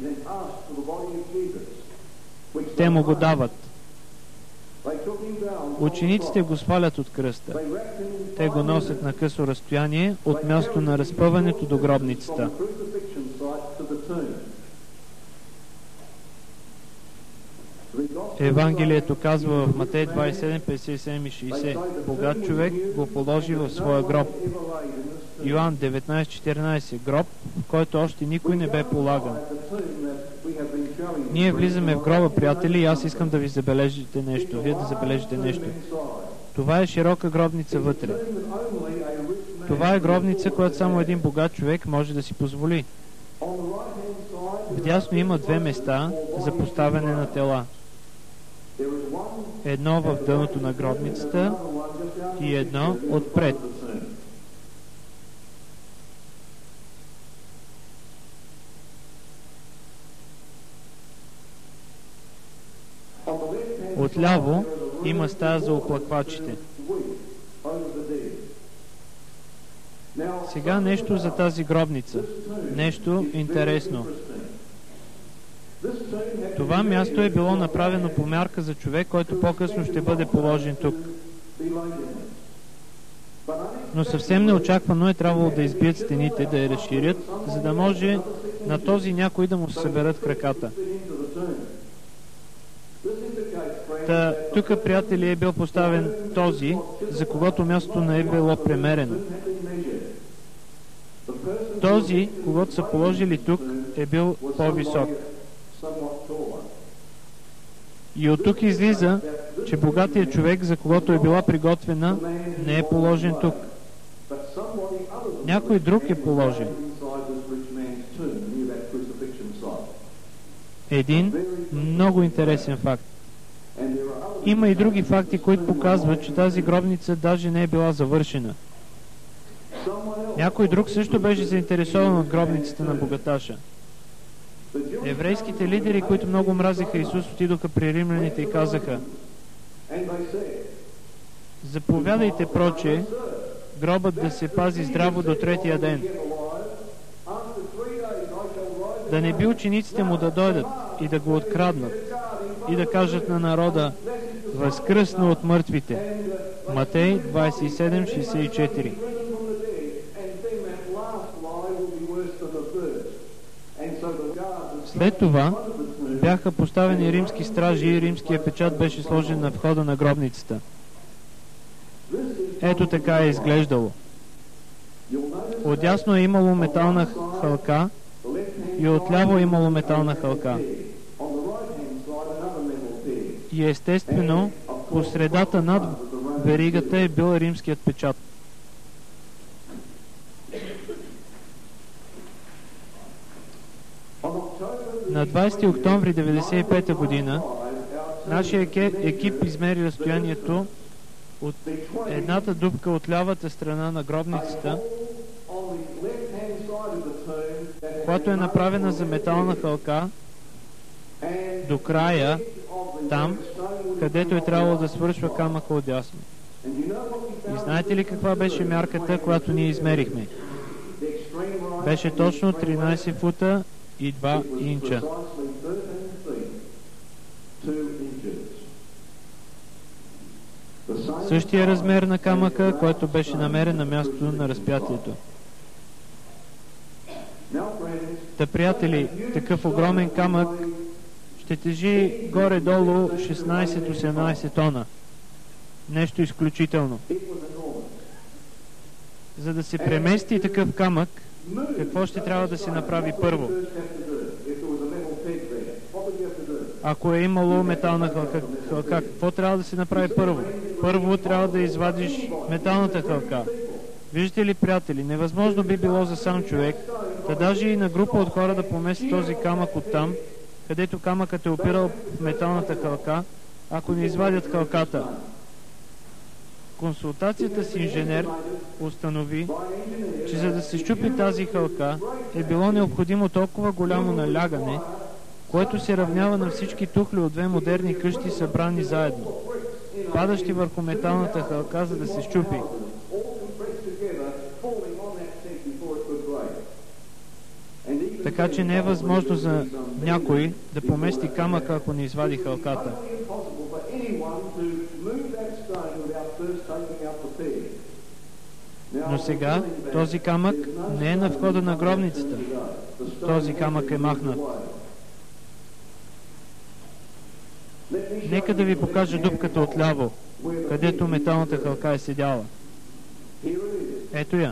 Те му го дават. Учениците го свалят от кръста. Те го носят на късо разстояние от място на разпъването до гробницата. Евангелието казва в Матей 27, 57 и 60: богат човек го положи в своя гроб. Йоан 19:14: гроб, в който още никой не бе полаган. Ние влизаме в гроба, приятели, и аз искам да ви забележите нещо. Вие да забележите нещо. Това е широка гробница вътре. Това е гробница, която само един богат човек може да си позволи. Вдясно има 2 места за поставяне на тела. Едно в дъното на гробницата и едно отпред. Отляво има стая за оплаквачите. Сега нещо за тази гробница. Нещо интересно. Това място е било направено по мярка за човек, който по-късно ще бъде положен тук. Но съвсем неочаквано е трябвало да избият стените, да я разширят, за да може на този някой да му се съберат краката. Тук, приятели, е бил поставен този, за когото мястото не е било премерено. Този, когато са положили тук, е бил по-висок. И от тук излиза, че богатият човек, за когото е била приготвена, не е положен тук. Някой друг е положен. Един много интересен факт. Има и други факти, които показват, че тази гробница даже не е била завършена. Някой друг също беше заинтересован от гробницата на богаташа. Еврейските лидери, които много мразиха Исус, отидоха при римляните и казаха: заповядайте, проче, гробът да се пази здраво до третия ден. Да не би учениците му да дойдат и да го откраднат и да кажат на народа: възкръсна от мъртвите. Матей 27:64. След това бяха поставени римски стражи и римският печат беше сложен на входа на гробницата. Ето така е изглеждало. Отдясно е имало метална халка и отляво е имало метална халка. И естествено, по средата над веригата е бил римският печат. На 20 октомври 1995 година нашия екип измери разстоянието от едната дупка от лявата страна на гробницата, която е направена за метална халка, до края, там, където е трябвало да свършва камъка отдясно. И знаете ли каква беше мярката, която ние измерихме? Беше точно 13 фута и 2 инча. Същия размер на камъка, който беше намерен на мястото на разпятието. Приятели, такъв огромен камък ще тежи горе-долу 16-18 тона. Нещо изключително. За да се премести такъв камък, какво ще трябва да се направи първо? Ако е имало метална халка, какво трябва да се направи първо? Първо трябва да извадиш металната халка. Виждате ли, приятели, невъзможно би било за сам човек, да даже и на група от хора да помести този камък оттам, където камъкът е опирал в металната халка, ако не извадят халката. Консултацията с инженер установи, че за да се щупи тази халка е било необходимо толкова голямо налягане, което се равнява на всички тухли от две модерни къщи, събрани заедно, падащи върху металната халка, за да се щупи. Така че не е възможно за някой да помести камъка, ако не извади халката. Но сега този камък не е на входа на гробницата. Този камък е махнат. Нека да ви покажа дупката отляво, където металната халка е седяла. Ето я.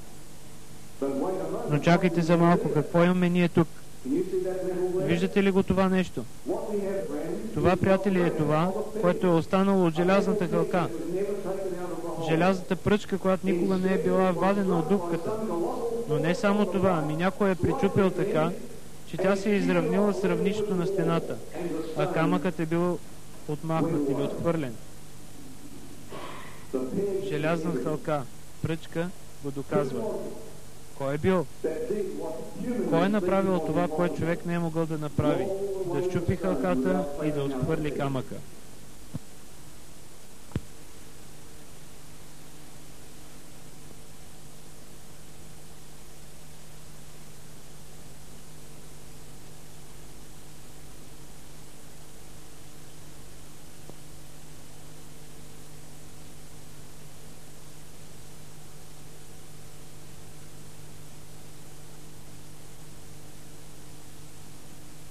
Но чакайте за малко, какво имаме ние тук? Виждате ли го това нещо? Това, приятели, е това, което е останало от желязната халка. Желязната пръчка, която никога не е била вадена от дупката. Но не само това, ами някой е причупил така, че тя се е изравнила с равнището на стената, а камъкът е бил отмахнат или отхвърлен. Желязна халка, пръчка го доказва. Кой е бил? Кой е направил това, което човек не е могъл да направи? Да счупи халката и да отхвърли камъка.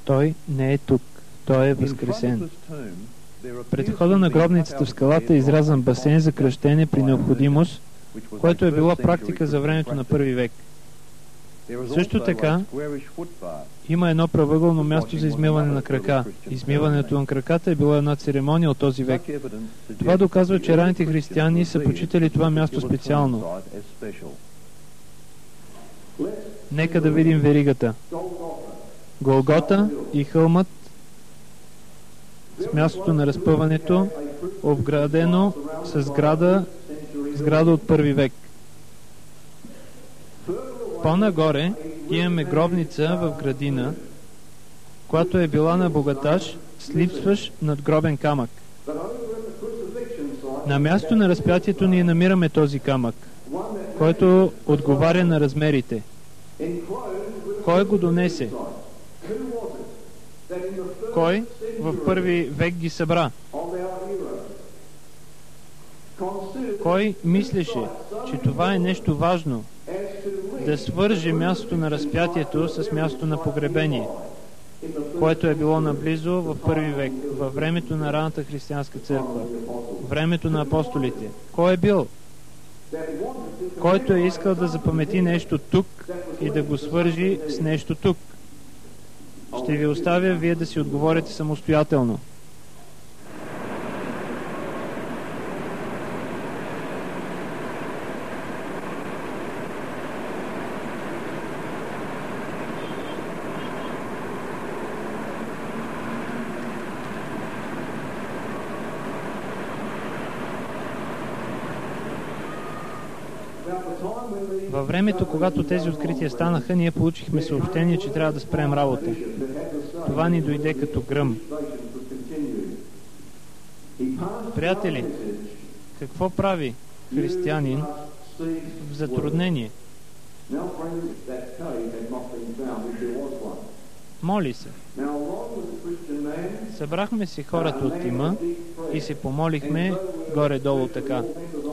Той не е тук. Той е възкресен. Пред входа на гробницата в скалата е изрязан басейн за кръщение при необходимост, което е била практика за времето на първи век. Също така, има едно правъгълно място за измиване на крака. Измиването на краката е била една церемония от този век. Това доказва, че ранните християни са почитали това място специално. Нека да видим веригата. Голгота и хълмът с мястото на разпъването, обградено с сграда от първи век. По-нагоре имаме гробница в градина, която е била на богаташ с липсващ надгробен камък. На място на разпятието ние намираме този камък, който отговаря на размерите. Кой го донесе? Кой в първи век ги събра? Кой мислеше, че това е нещо важно, да свърже мястото на разпятието с мястото на погребение, което е било наблизо в първи век, във времето на ранната християнска църква, времето на апостолите? Кой е бил? Който е искал да запамети нещо тук и да го свържи с нещо тук. Ще ви оставя вие да си отговорите самостоятелно. Във времето, когато тези открития станаха, ние получихме съобщение, че трябва да спрем работа. Това ни дойде като гръм. Приятели, какво прави християнин в затруднение? Моли се. Събрахме си хората от тима и се помолихме горе-долу така.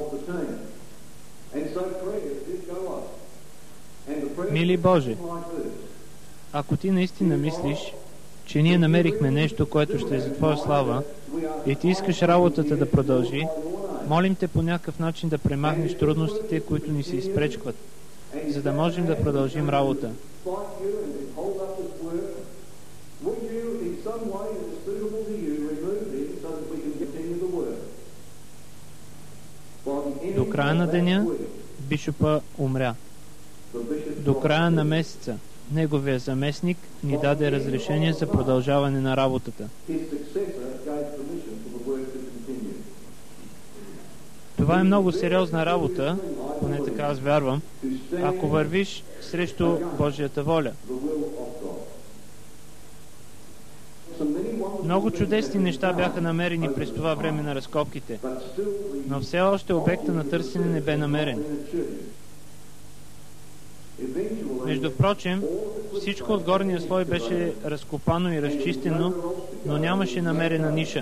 Мили Боже, ако Ти наистина мислиш, че ние намерихме нещо, което ще е за Твоя слава, и Ти искаш работата да продължи, молим Те по някакъв начин да премахнеш трудностите, които ни се изпречкват, за да можем да продължим работа. До края на деня бишопа умря. До края на месеца неговия заместник ни даде разрешение за продължаване на работата. Това е много сериозна работа, поне така аз вярвам, ако вървиш срещу Божията воля. Много чудесни неща бяха намерени през това време на разкопките, но все още обекта на търсене не бе намерен. Между прочим, всичко от горния слой беше разкопано и разчистено, но нямаше намерена ниша.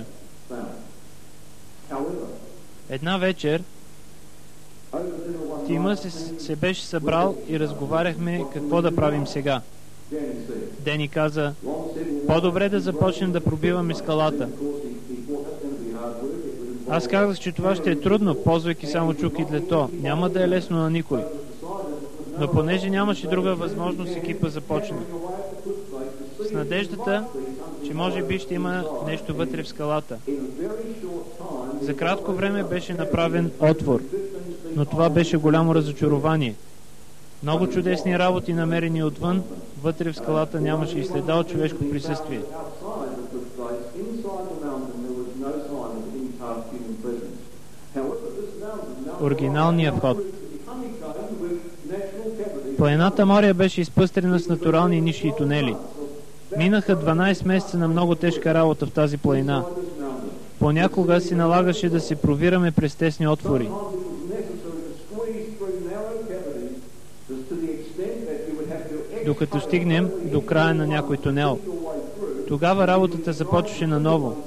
Една вечер тима се беше събрал и разговаряхме какво да правим сега. Дени каза, по-добре да започнем да пробиваме скалата. Аз казах, че това ще е трудно, ползвайки само чук и длето. Няма да е лесно на никой. Но понеже нямаше друга възможност, екипа започна. С надеждата, че може би ще има нещо вътре в скалата. За кратко време беше направен отвор, но това беше голямо разочарование. Много чудесни работи намерени отвън, вътре в скалата нямаше и следа от човешко присъствие. Оригиналният вход. Планината Мория беше изпъстрена с натурални ниши и тунели. Минаха 12 месеца на много тежка работа в тази планина. Понякога си налагаше да се провираме през тесни отвори. Докато стигнем до края на някой тунел. Тогава работата започваше наново.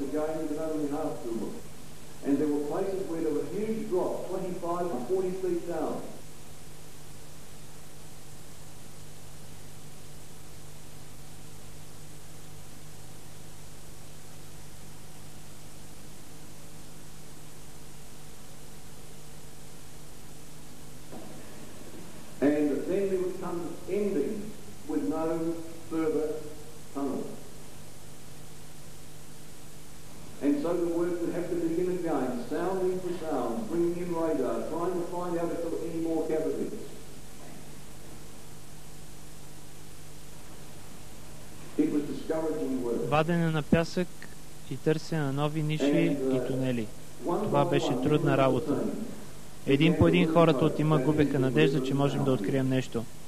become ending with no further tunnel. And so the work would have to begin again, sounding for sound, bringing in radar, trying to find out if there were any more cavities. It was discouraging work. Вадене на пясък и търсене на нови ниши и тунели. Това беше трудна работа. Един по един хората от тима губеха надежда, че можем да открием нещо.